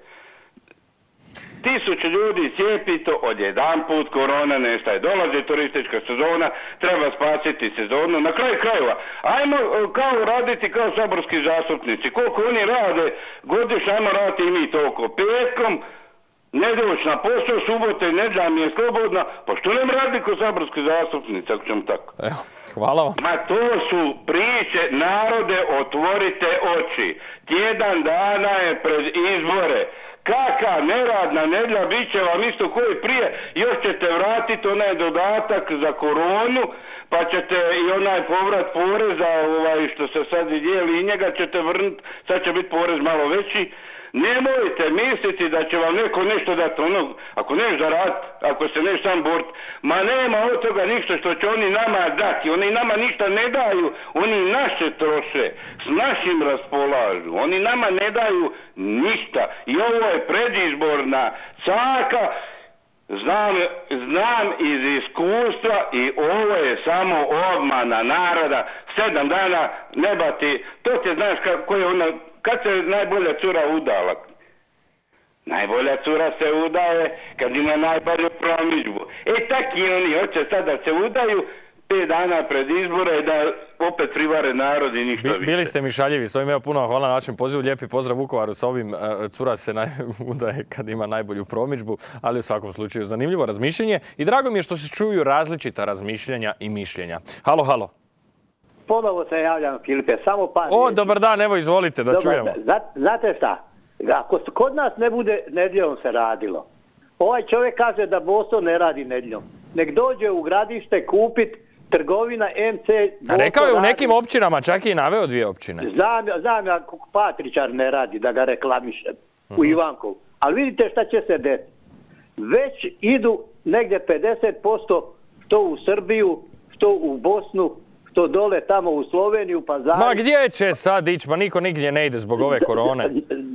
Tisuću ljudi cijepito, odjedan put korona nestaje. Dolazi turistička sezona, treba spasiti sezonu. Na kraju krajeva, ajmo kao raditi kao saborski zastupnici. Koliko oni rade, godišnje ajmo raditi i mi toliko. Petkom, ne doći na posao, subote i nedjelja mi je slobodna, pa što nam radi kao saborski zastupnici, ako ćemo tako? Evo, hvala vam. Ma to su priče, narode, otvorite oči. Tjedan dana je pred izbore. Kaka neradna nedjelja, bit će vam isto koji prije, još ćete vratiti onaj dodatak za koronu, pa ćete i onaj povrat poreza, ovaj, što se sad i dijeli, i njega ćete vrnuti, sad će biti porez malo veći. Nemojte misliti da će vam neko nešto dati, ono, ako neš zaraditi, ako se neš sam boriti, ma nema od toga ništa što će oni nama dati, oni nama ništa ne daju, oni naše troše, s našim raspolažu, oni nama ne daju ništa i ovo je predizborna caka, znam, znam iz iskustva i ovo je samo obmana naroda, sedam dana nebati, to ti znaš kako je ona... Kad se najbolja cura udala? Najbolja cura se udaje kad ima najbolju promidžbu. E tak i oni hoće sad da se udaju pet dana pred izbore i da opet privare narod i ništa više. Bili ste mi šaljivi, s ovim evo puno hvala na vašem pozivu. Lijepi pozdrav Vukovaru, s ovim cura se udaje kad ima najbolju promidžbu, ali u svakom slučaju zanimljivo razmišljanje i drago mi je što se čuju različita razmišljanja i mišljenja. Halo, halo. Ponovo se javljam, Filipe, samo par... O, dobar dan, evo izvolite da čujemo. Znate šta, ako kod nas ne bude nedjeljom se radilo, ovaj čovjek kaže da Boston ne radi nedjeljom. Nek dođe u gradište kupit trgovina M C... A rekao je u nekim općinama, čak i naveo dvije općine. Znam, znam ja, Patričar ne radi, da ga reklamišem, u Ivankovu. Ali vidite šta će se desiti. Već idu negdje pedeset posto što u Srbiju, što u Bosnu, što dole tamo u Sloveniju, pa zajedno... Ma gdje će sad ići? Ma niko nigdje ne ide zbog ove korone.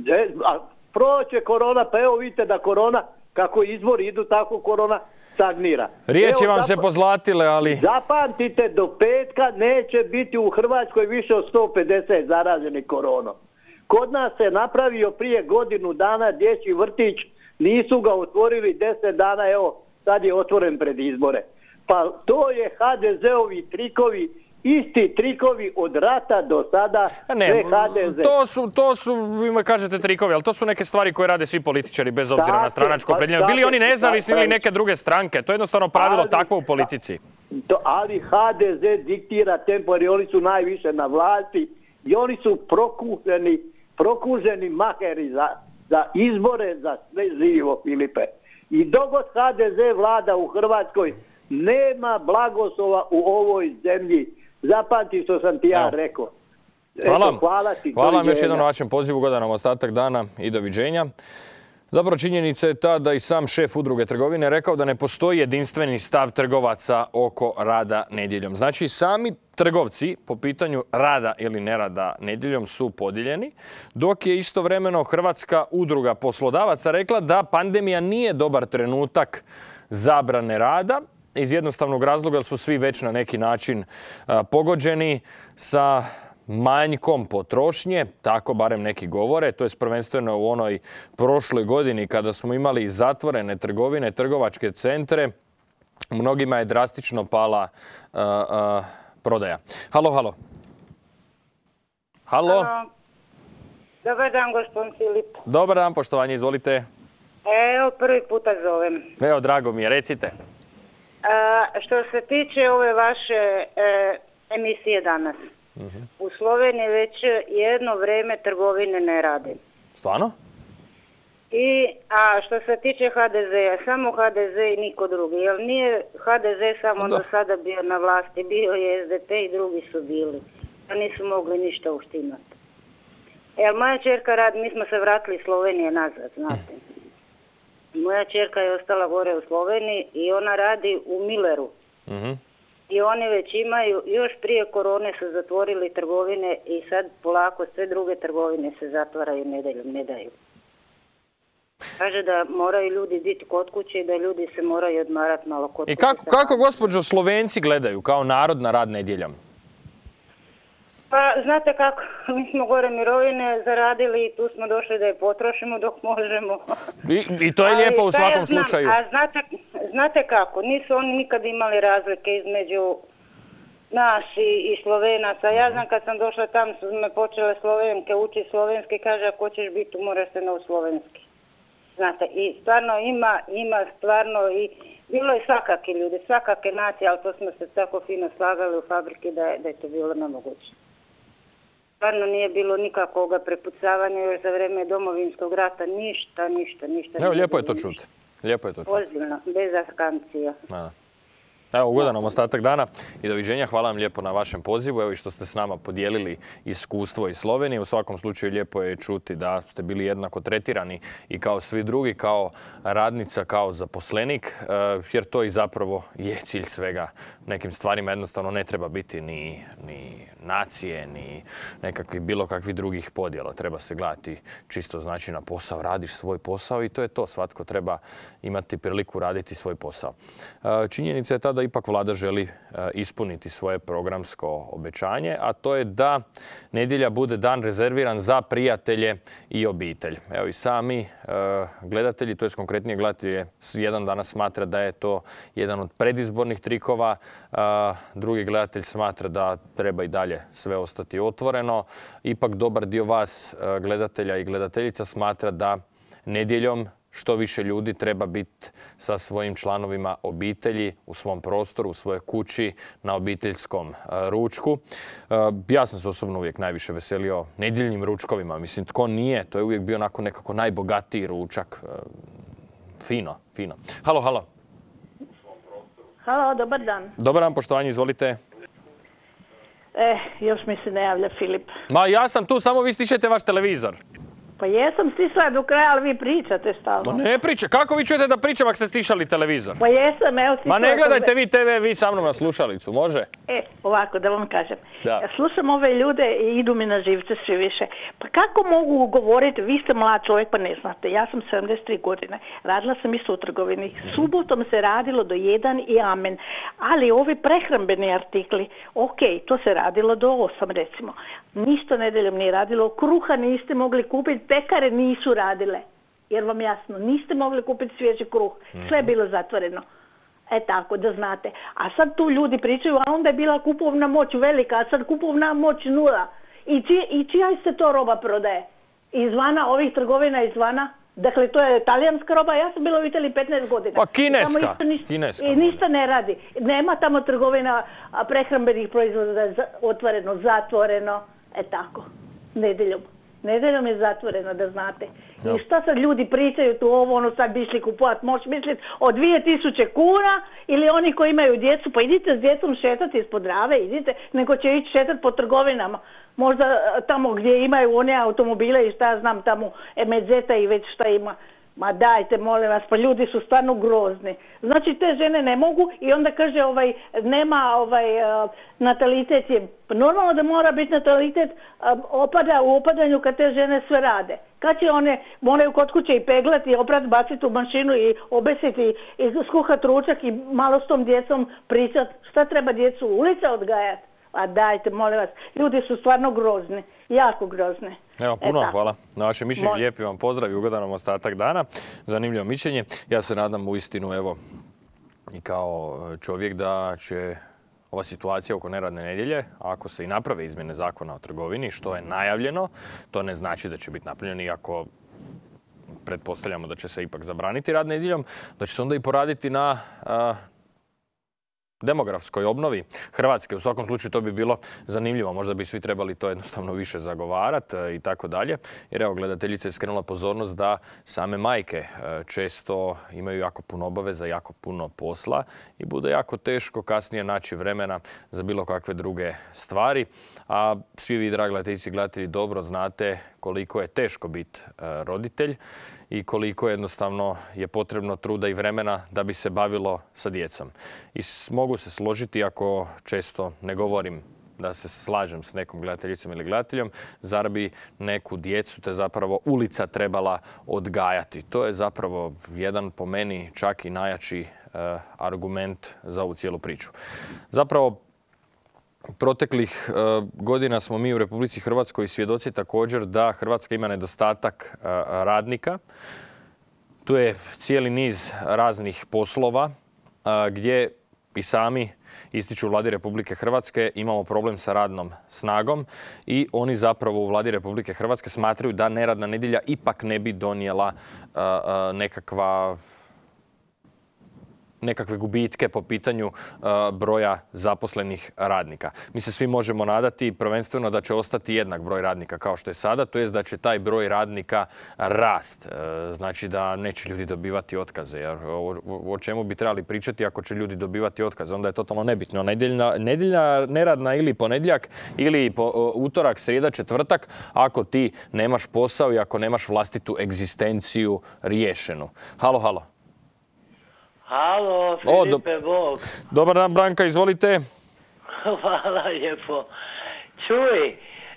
A proće korona, pa evo vidite da korona, kako izbori idu, tako korona stagnira. Riječi vam se pozlatile, ali... Zapamtite, do petka neće biti u Hrvatskoj više od sto pedeset zaraženih koronom. Kod nas se napravio prije godinu dana dječji vrtić, nisu ga otvorili deset dana, evo, sad je otvoren pred izbore. Pa to je ha de zeovi trikovi, isti trikovi od rata do sada, ne, sve ha de ze. To su, to su, vi me kažete trikovi, ali to su neke stvari koje rade svi političari bez obzira Tako, na stranačko pa, opredjeljenje. Bili oni nezavisni tako, ili neke druge stranke, to je jednostavno pravilo ali, takvo u politici. To, ali ha de ze diktira tempo jer oni su najviše na vlasti i oni su prokuženi, prokuženi maheri za, za izbore, za sve živo, Filipe. I dogod ha de ze vlada u Hrvatskoj, nema blagoslova u ovoj zemlji. Zapamti što sam ti ja Evo. rekao. Hvala, Eto, hvala ti. hvala vam još jednom na vašem pozivu, godan nam ostatak dana i doviđenja. Zapravo činjenica je ta da i sam šef udruge trgovine rekao da ne postoji jedinstveni stav trgovaca oko rada nedjeljom. Znači sami trgovci po pitanju rada ili nerada nedjeljom su podijeljeni, dok je istovremeno Hrvatska udruga poslodavaca rekla da pandemija nije dobar trenutak zabrane rada, iz jednostavnog razloga jer su svi već na neki način a, pogođeni sa manjkom potrošnje, tako barem neki govore. To je prvenstveno u onoj prošloj godini kada smo imali zatvorene trgovine, trgovačke centre. Mnogima je drastično pala a, a, prodaja. Halo, halo. Halo. Dobar dan, gospodin Filip. Dobar dan, poštovanje, izvolite. Evo, prvi puta zovem. Evo, drago mi je, recite. A, što se tiče ove vaše e, emisije danas, uh-huh. u Sloveniji već jedno vrijeme trgovine ne rade. Stvarno? I, a što se tiče ha de zea, samo ha de ze i niko drugi. Jer nije ha de ze samo do sada bio na vlasti, bio je es de pe i drugi su bili. Pa nisu mogli ništa uštimati. Jer moja čerka radi, mi smo se vratili iz Slovenije nazad, znate. Moja čerka je ostala gore u Sloveniji i ona radi u Milleru. Uh-huh. I oni već imaju, još prije korone su zatvorili trgovine i sad polako sve druge trgovine se zatvaraju nedeljom, ne daju. Kaže da moraju ljudi biti kod kuće i da ljudi se moraju odmarati malo kod kuće. I kako, kako gospođo Slovenci gledaju kao narod na rad nedjeljom? Pa znate kako, mi smo gore mirovine zaradili i tu smo došli da je potrošimo dok možemo. I, i to je ali, lijepo u svakom ja znam, slučaju. A znate, znate kako, nisu oni nikad imali razlike između nas i, i Slovenaca. Ja znam kad sam došla tam su me počele Slovenke učiti slovenski, kaže ako hoćeš biti tu moraš se naučiti slovenski. Znate, i stvarno ima, ima stvarno i bilo je svakake ljudi, svakake nacije, ali to smo se tako fino slagali u fabriki da je, da je to bilo nemoguće. Stvarno nije bilo nikakvoga prepucavanja još za vrijeme Domovinskog rata, ništa, ništa, ništa. Evo, lijepo je to čuti. Lijepo je to čuti. Ozbiljno, bez askancija. Evo, ugodan nam ostatak dana i doviđenja. Hvala vam lijepo na vašem pozivu. Evo i što ste s nama podijelili iskustvo iz Slovenije. U svakom slučaju lijepo je čuti da ste bili jednako tretirani i kao svi drugi, kao radnica, kao zaposlenik, jer to i zapravo je cilj svega. Nekim stvarima jednostavno ne treba biti ni, ni nacije, ni nekakvi bilo kakvih drugih podjela. Treba se gledati čisto znači na posao. Radiš svoj posao i to je to. Svatko treba imati priliku raditi svoj posao. Činjenica je ta da ipak vlada želi ispuniti svoje programsko obećanje, a to je da nedjelja bude dan rezerviran za prijatelje i obitelj. Evo i sami gledatelji, to je konkretnije gledatelji, jedan danas smatra da je to jedan od predizbornih trikova, drugi gledatelj smatra da treba i dalje sve ostati otvoreno. Ipak dobar dio vas, gledatelja i gledateljica, smatra da nedjeljom što više ljudi treba biti sa svojim članovima obitelji u svom prostoru, u svojoj kući, na obiteljskom ručku. Ja sam se osobno uvijek najviše veselio nedjeljnim ručkovima. Mislim, tko nije, to je uvijek bio onako nekako najbogatiji ručak. Fino, fino. Halo, halo. Halo, dobar dan. Dobar dan, poštovanje, izvolite. Eh, još mi se ne javlja Filip. Ma ja sam tu, samo vi stišete vaš televizor. Pa jesam stisla do kraja, ali vi pričate stalno. Ma ne priča. Kako vi čujete da pričam ako ste stišali televizor? Pa jesam, evo stisla. Ma ne gledajte vi te ve, vi sa mnom na slušalicu, može? E, ovako da vam kažem. Da. Ja slušam ove ljude i idu mi na živce sve više. Pa kako mogu govoriti, vi ste mlad čovjek pa ne znate. Ja sam sedamdeset tri godine, radila sam isto u trgovini. Subotom se radilo do jedan i amen. Ali ovi prehrambeni artikli, ok, to se radilo do osam recimo. Ništa nedeljom nije radilo, kruha niste mogli kupiti, pekare nisu radile. Jer vam jasno, niste mogli kupiti svježi kruh. Sve je bilo zatvoreno. E tako, da znate. A sad tu ljudi pričaju, a onda je bila kupovna moć velika, a sad kupovna moć nula. I, čija, i čija se to roba prodaje? Izvana, ovih trgovina izvana? Dakle, to je talijanska roba, ja sam bila u Italiji petnaest godina. Pa kineska. I tamo ništa, kineska. I ništa ne radi. Nema tamo trgovina prehrambenih proizvoda otvoreno, zatvoreno. E tako, nedeljom. Nedeljom je zatvoreno, da znate. Ja. I šta sad ljudi pričaju tu ovo, ono sad bi išli kupovat, možeš misliti o dvije tisuće kuna ili oni koji imaju djecu, pa idite s djecom šetati ispod Drave, idite, nego će ići šetati po trgovinama. Možda tamo gdje imaju one automobile i šta ja znam, tamo Medzeta i već šta ima. Ma dajte, molim vas, pa ljudi su stvarno grozni. Znači te žene ne mogu i onda kaže ovaj, nema ovaj, uh, natalitet je, normalno da mora biti natalitet, uh, opada u opadanju kad te žene sve rade. Kad će one, moraju kod kuće i peglati, oprat baciti u mašinu i obesiti i skuhati ručak i malo s tom djecom pričati. Šta treba djecu u ulica odgajati? A dajte, molim vas, ljudi su stvarno grozni, jako grozni. Evo, puno vam hvala na vaše mišljenje, lijepi vam pozdrav i ugodan vam ostatak dana. Zanimljivo mišljenje. Ja se nadam u istinu, evo, i kao čovjek da će ova situacija oko neradne nedjelje, ako se i naprave izmjene zakona o trgovini, što je najavljeno, to ne znači da će biti napravljeno, iako pretpostavljamo da će se ipak zabraniti rad nedjeljom, da će se onda i poraditi na a, demografskoj obnovi Hrvatske. U svakom slučaju to bi bilo zanimljivo. Možda bi svi trebali to jednostavno više zagovarati i tako dalje. Jer evo, gledateljica je skrenula pozornost da same majke često imaju jako puno obaveza, jako puno posla i bude jako teško kasnije naći vremena za bilo kakve druge stvari. A svi vi, dragi gledateljice i gledatelji, dobro znate koliko je teško biti roditelj i koliko jednostavno je potrebno truda i vremena da bi se bavilo sa djecom. I mogu se složiti, ako često ne govorim da se slažem s nekom gledateljicom ili gledateljom, zar bi neku djecu te zapravo ulica trebala odgajati. To je zapravo jedan, po meni, čak i najjači uh, argument za ovu cijelu priču. Zapravo, proteklih uh, godina smo mi u Republici Hrvatskoj svjedoci također da Hrvatska ima nedostatak uh, radnika. Tu je cijeli niz raznih poslova uh, gdje i sami ističu u Vladi Republike Hrvatske imamo problem sa radnom snagom i oni zapravo u Vladi Republike Hrvatske smatraju da neradna nedjelja ipak ne bi donijela uh, uh, nekakva nekakve gubitke po pitanju uh, broja zaposlenih radnika. Mi se svi možemo nadati prvenstveno da će ostati jednak broj radnika kao što je sada, to jest da će taj broj radnika rast. Uh, znači da neće ljudi dobivati otkaze. Jer o, o čemu bi trebali pričati ako će ljudi dobivati otkaze? Onda je totalno nebitno. Nedjeljna, nedjeljna neradna ili ponedjeljak ili po, uh, utorak, srijeda, četvrtak, ako ti nemaš posao i ako nemaš vlastitu egzistenciju riješenu. Halo, halo. Halo, Filipe, o, do... Bog. Dobar dan, Branka, izvolite. Hvala lijepo. Čuj, e,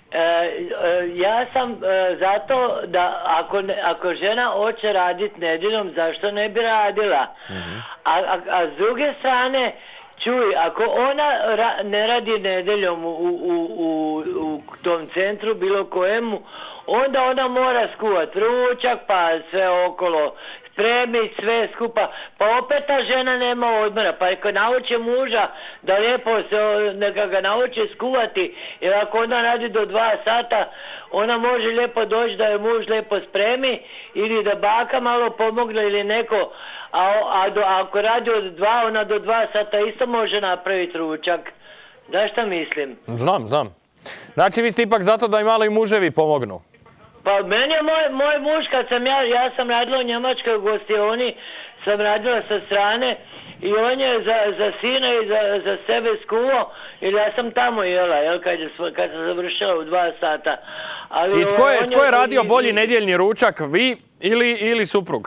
e, ja sam e, zato da ako, ne, ako žena hoće raditi nedjeljom, zašto ne bi radila? Mm-hmm. a, a, a s druge strane, čuj, ako ona ra, ne radi nedjeljom u, u, u, u tom centru, bilo kojemu, onda ona mora skuvati ručak, pa sve okolo spremiti, sve skupa. Pa opet ta žena nema odmora. Pa ako nauči muža da lijepo se, neka ga nauči skuvati, jer ako ona radi do dva sata, ona može lijepo doći da je muž lijepo spremi ili da baka malo pomogne ili neko. A, a do, ako radi od dva, ona do dva sata isto može napraviti ručak. Znaš šta mislim? Znam, znam. Znači vi ste ipak zato da i malo i muževi pomognu. Pa meni je moj, moj muž, kad sam ja, ja sam radila u Njemačkoj gostioni, sam radila sa strane i on je za, za sina i za, za sebe skuvao, jer ja sam tamo jela, jel, kad, je, kad sam završila u dva sata. Ali i tko je, on tko je, je radio i, bolji nedjeljni ručak, vi ili, ili suprug?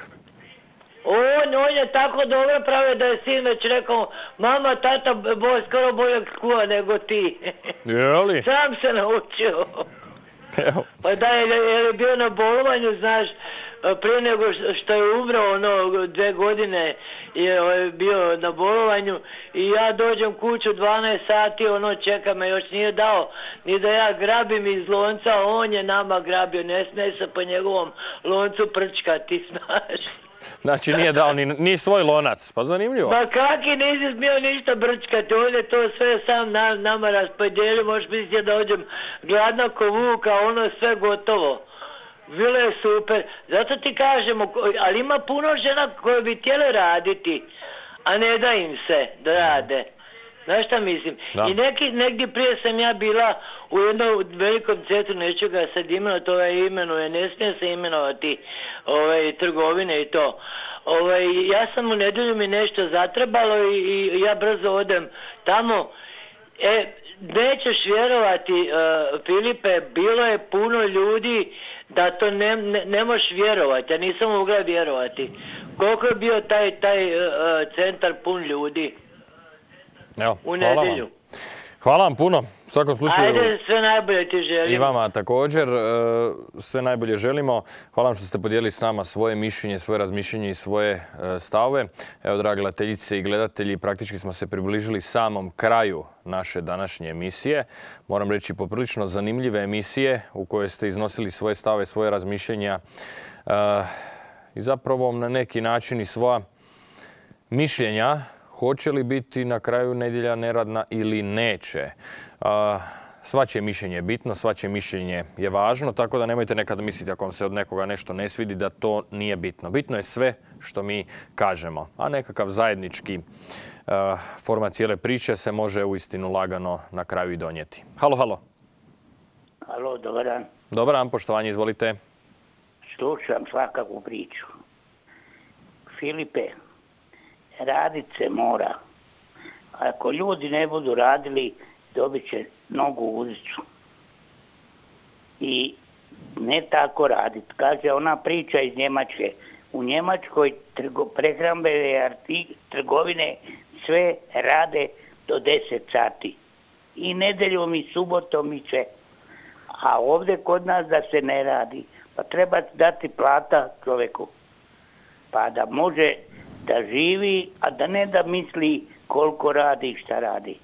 On, on je tako dobro pravio da je sin već rekao, mama, tata, boj, skoro bolje skuva nego ti. Jeli? Sam se naučio. Evo. Pa da, je, je bio na bolovanju, znaš, prije nego što je umro, ono, dve godine je bio na bolovanju i ja dođem kuću dvanaest sati, ono, čeka me, još nije dao ni da ja grabim iz lonca, on je nama grabio, ne smije se po njegovom loncu prčkati, znaš. Znači nije dao ni, ni svoj lonac, pa zanimljivo. Pa kaki nisi smio ništa brčkati, on je to sve sam na, nama raspodijelio, možeš misliti da dođem gladna ko vuka, ono sve gotovo. Bilo je super, zato ti kažemo, ali ima puno žena koje bi htjele raditi, a ne da im se da rade. Znaš šta mislim? Da. I neki, negdje prije sam ja bila u jednom velikom centru, neću ga sad imenovati, ovaj imenuje, ne smije se imenovati ovaj, trgovine i to. Ovaj, ja sam u nedjelju mi nešto zatrebalo i, i ja brzo odem tamo. E, nećeš vjerovati, uh, Filipe, bilo je puno ljudi da to ne, ne, ne možeš vjerovati, ja nisam mogla vjerovati. Koliko je bio taj, taj uh, centar pun ljudi. Evo, u hvala nedjelju. Vam. Hvala vam puno. U svakom slučaju... Ajde, sve najbolje ti želim. I vama također. Sve najbolje želimo. Hvala vam što ste podijelili s nama svoje mišljenje, svoje razmišljenje i svoje stavove. Evo, dragi gledateljice i gledatelji, praktički smo se približili samom kraju naše današnje emisije. Moram reći poprilično zanimljive emisije u kojoj ste iznosili svoje stave, svoje razmišljenja i zapravo na neki način i svoja mišljenja hoće li biti na kraju nedjelja neradna ili neće. Svačije mišljenje je bitno, svačije mišljenje je važno, tako da nemojte nekada misliti ako vam se od nekoga nešto ne svidi da to nije bitno. Bitno je sve što mi kažemo, a nekakav zajednički format cijele priče se može uistinu lagano na kraju i donijeti. Halo, halo. Halo, dobar dan. Dobar dan, poštovanje, izvolite. Slušam svakakvu priču. Filipe, radit se mora. Ako ljudi ne budu radili, dobit će nogu u uzicu. I ne tako radit. Kaže ona priča iz Njemačke. U Njemačkoj prehrambene trgovine sve rade do deset sati. I nedeljom i subotom i sve. A ovdje kod nas da se ne radi. Pa treba dati plata čovjeku. Pa da može da živi, a da ne da misli koliko radi i šta radi.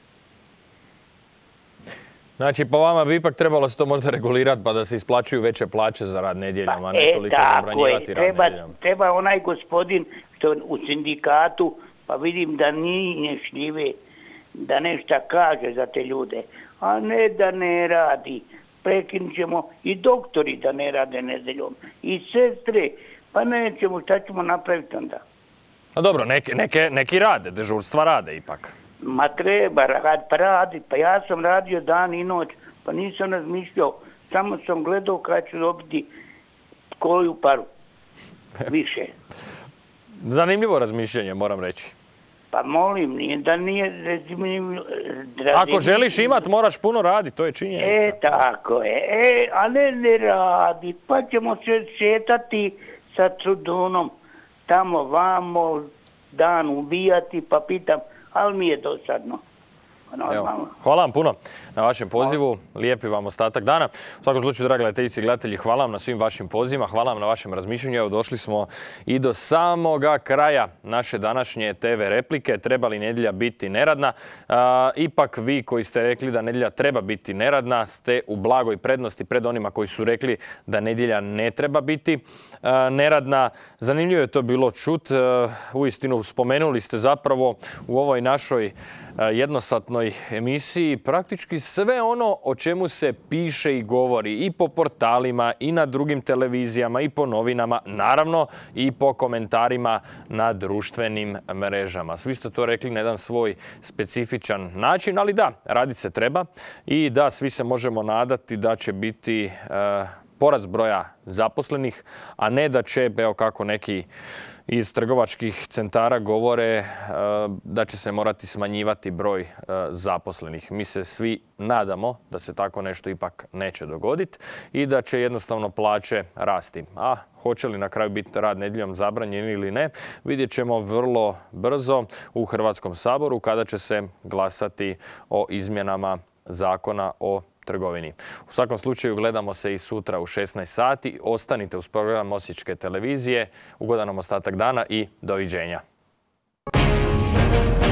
Znači, po vama bi ipak trebalo se to možda regulirati pa da se isplaćuju veće plaće za rad nedjeljom, a ne e, toliko tako zabranjivati je. rad Treba, nedjeljom. treba onaj gospodin što u sindikatu, pa vidim da nije šljive, da nešto kaže za te ljude, a ne da ne radi. Prekinut ćemo i doktori da ne rade nedjeljom, i sestre, pa nećemo, šta ćemo napraviti onda? A dobro, neke, neke, neki rade, dežurstva rade ipak. Ma treba rad, pa radi, pa ja sam radio dan i noć, pa nisam razmišljao, samo sam gledao kada ću dobiti koju paru, više. Zanimljivo razmišljanje, moram reći. Pa molim, nije da nije razumljivo. Ako želiš imat, moraš puno raditi, to je činjenica. E, tako je. E, a ne ne radi, pa ćemo se šetati sa cudunom. Tamo, vamo, dan ubijati, pa pitam, ali mi je dosadno. Evo, hvala vam puno na vašem pozivu, lijepi vam ostatak dana. U svakom slučaju, dragi gledateljice i gledatelji, hvala vam na svim vašim pozivima, hvala vam na vašem razmišljanju. Evo, došli smo i do samoga kraja naše današnje te ve replike. Treba li nedjelja biti neradna? A, ipak vi koji ste rekli da nedjelja treba biti neradna ste u blagoj prednosti pred onima koji su rekli da nedjelja ne treba biti a, neradna. Zanimljivo je to bilo čut. Uistinu spomenuli ste zapravo u ovoj našoj jednosatnoj emisiji praktički sve ono o čemu se piše i govori i po portalima i na drugim televizijama i po novinama, naravno i po komentarima na društvenim mrežama. Svi ste to rekli na jedan svoj specifičan način, ali da, radit se treba i da, svi se možemo nadati da će biti e, porast broja zaposlenih, a ne da će, evo kako neki iz trgovačkih centara govore da će se morati smanjivati broj zaposlenih. Mi se svi nadamo da se tako nešto ipak neće dogoditi i da će jednostavno plaće rasti. A hoće li na kraju biti rad nedjeljom zabranjen ili ne, vidjet ćemo vrlo brzo u Hrvatskom saboru kada će se glasati o izmjenama zakona o trgovini. U svakom slučaju gledamo se i sutra u šesnaest sati. Ostanite uz program Osječke televizije. Ugodan nam ostatak dana i doviđenja.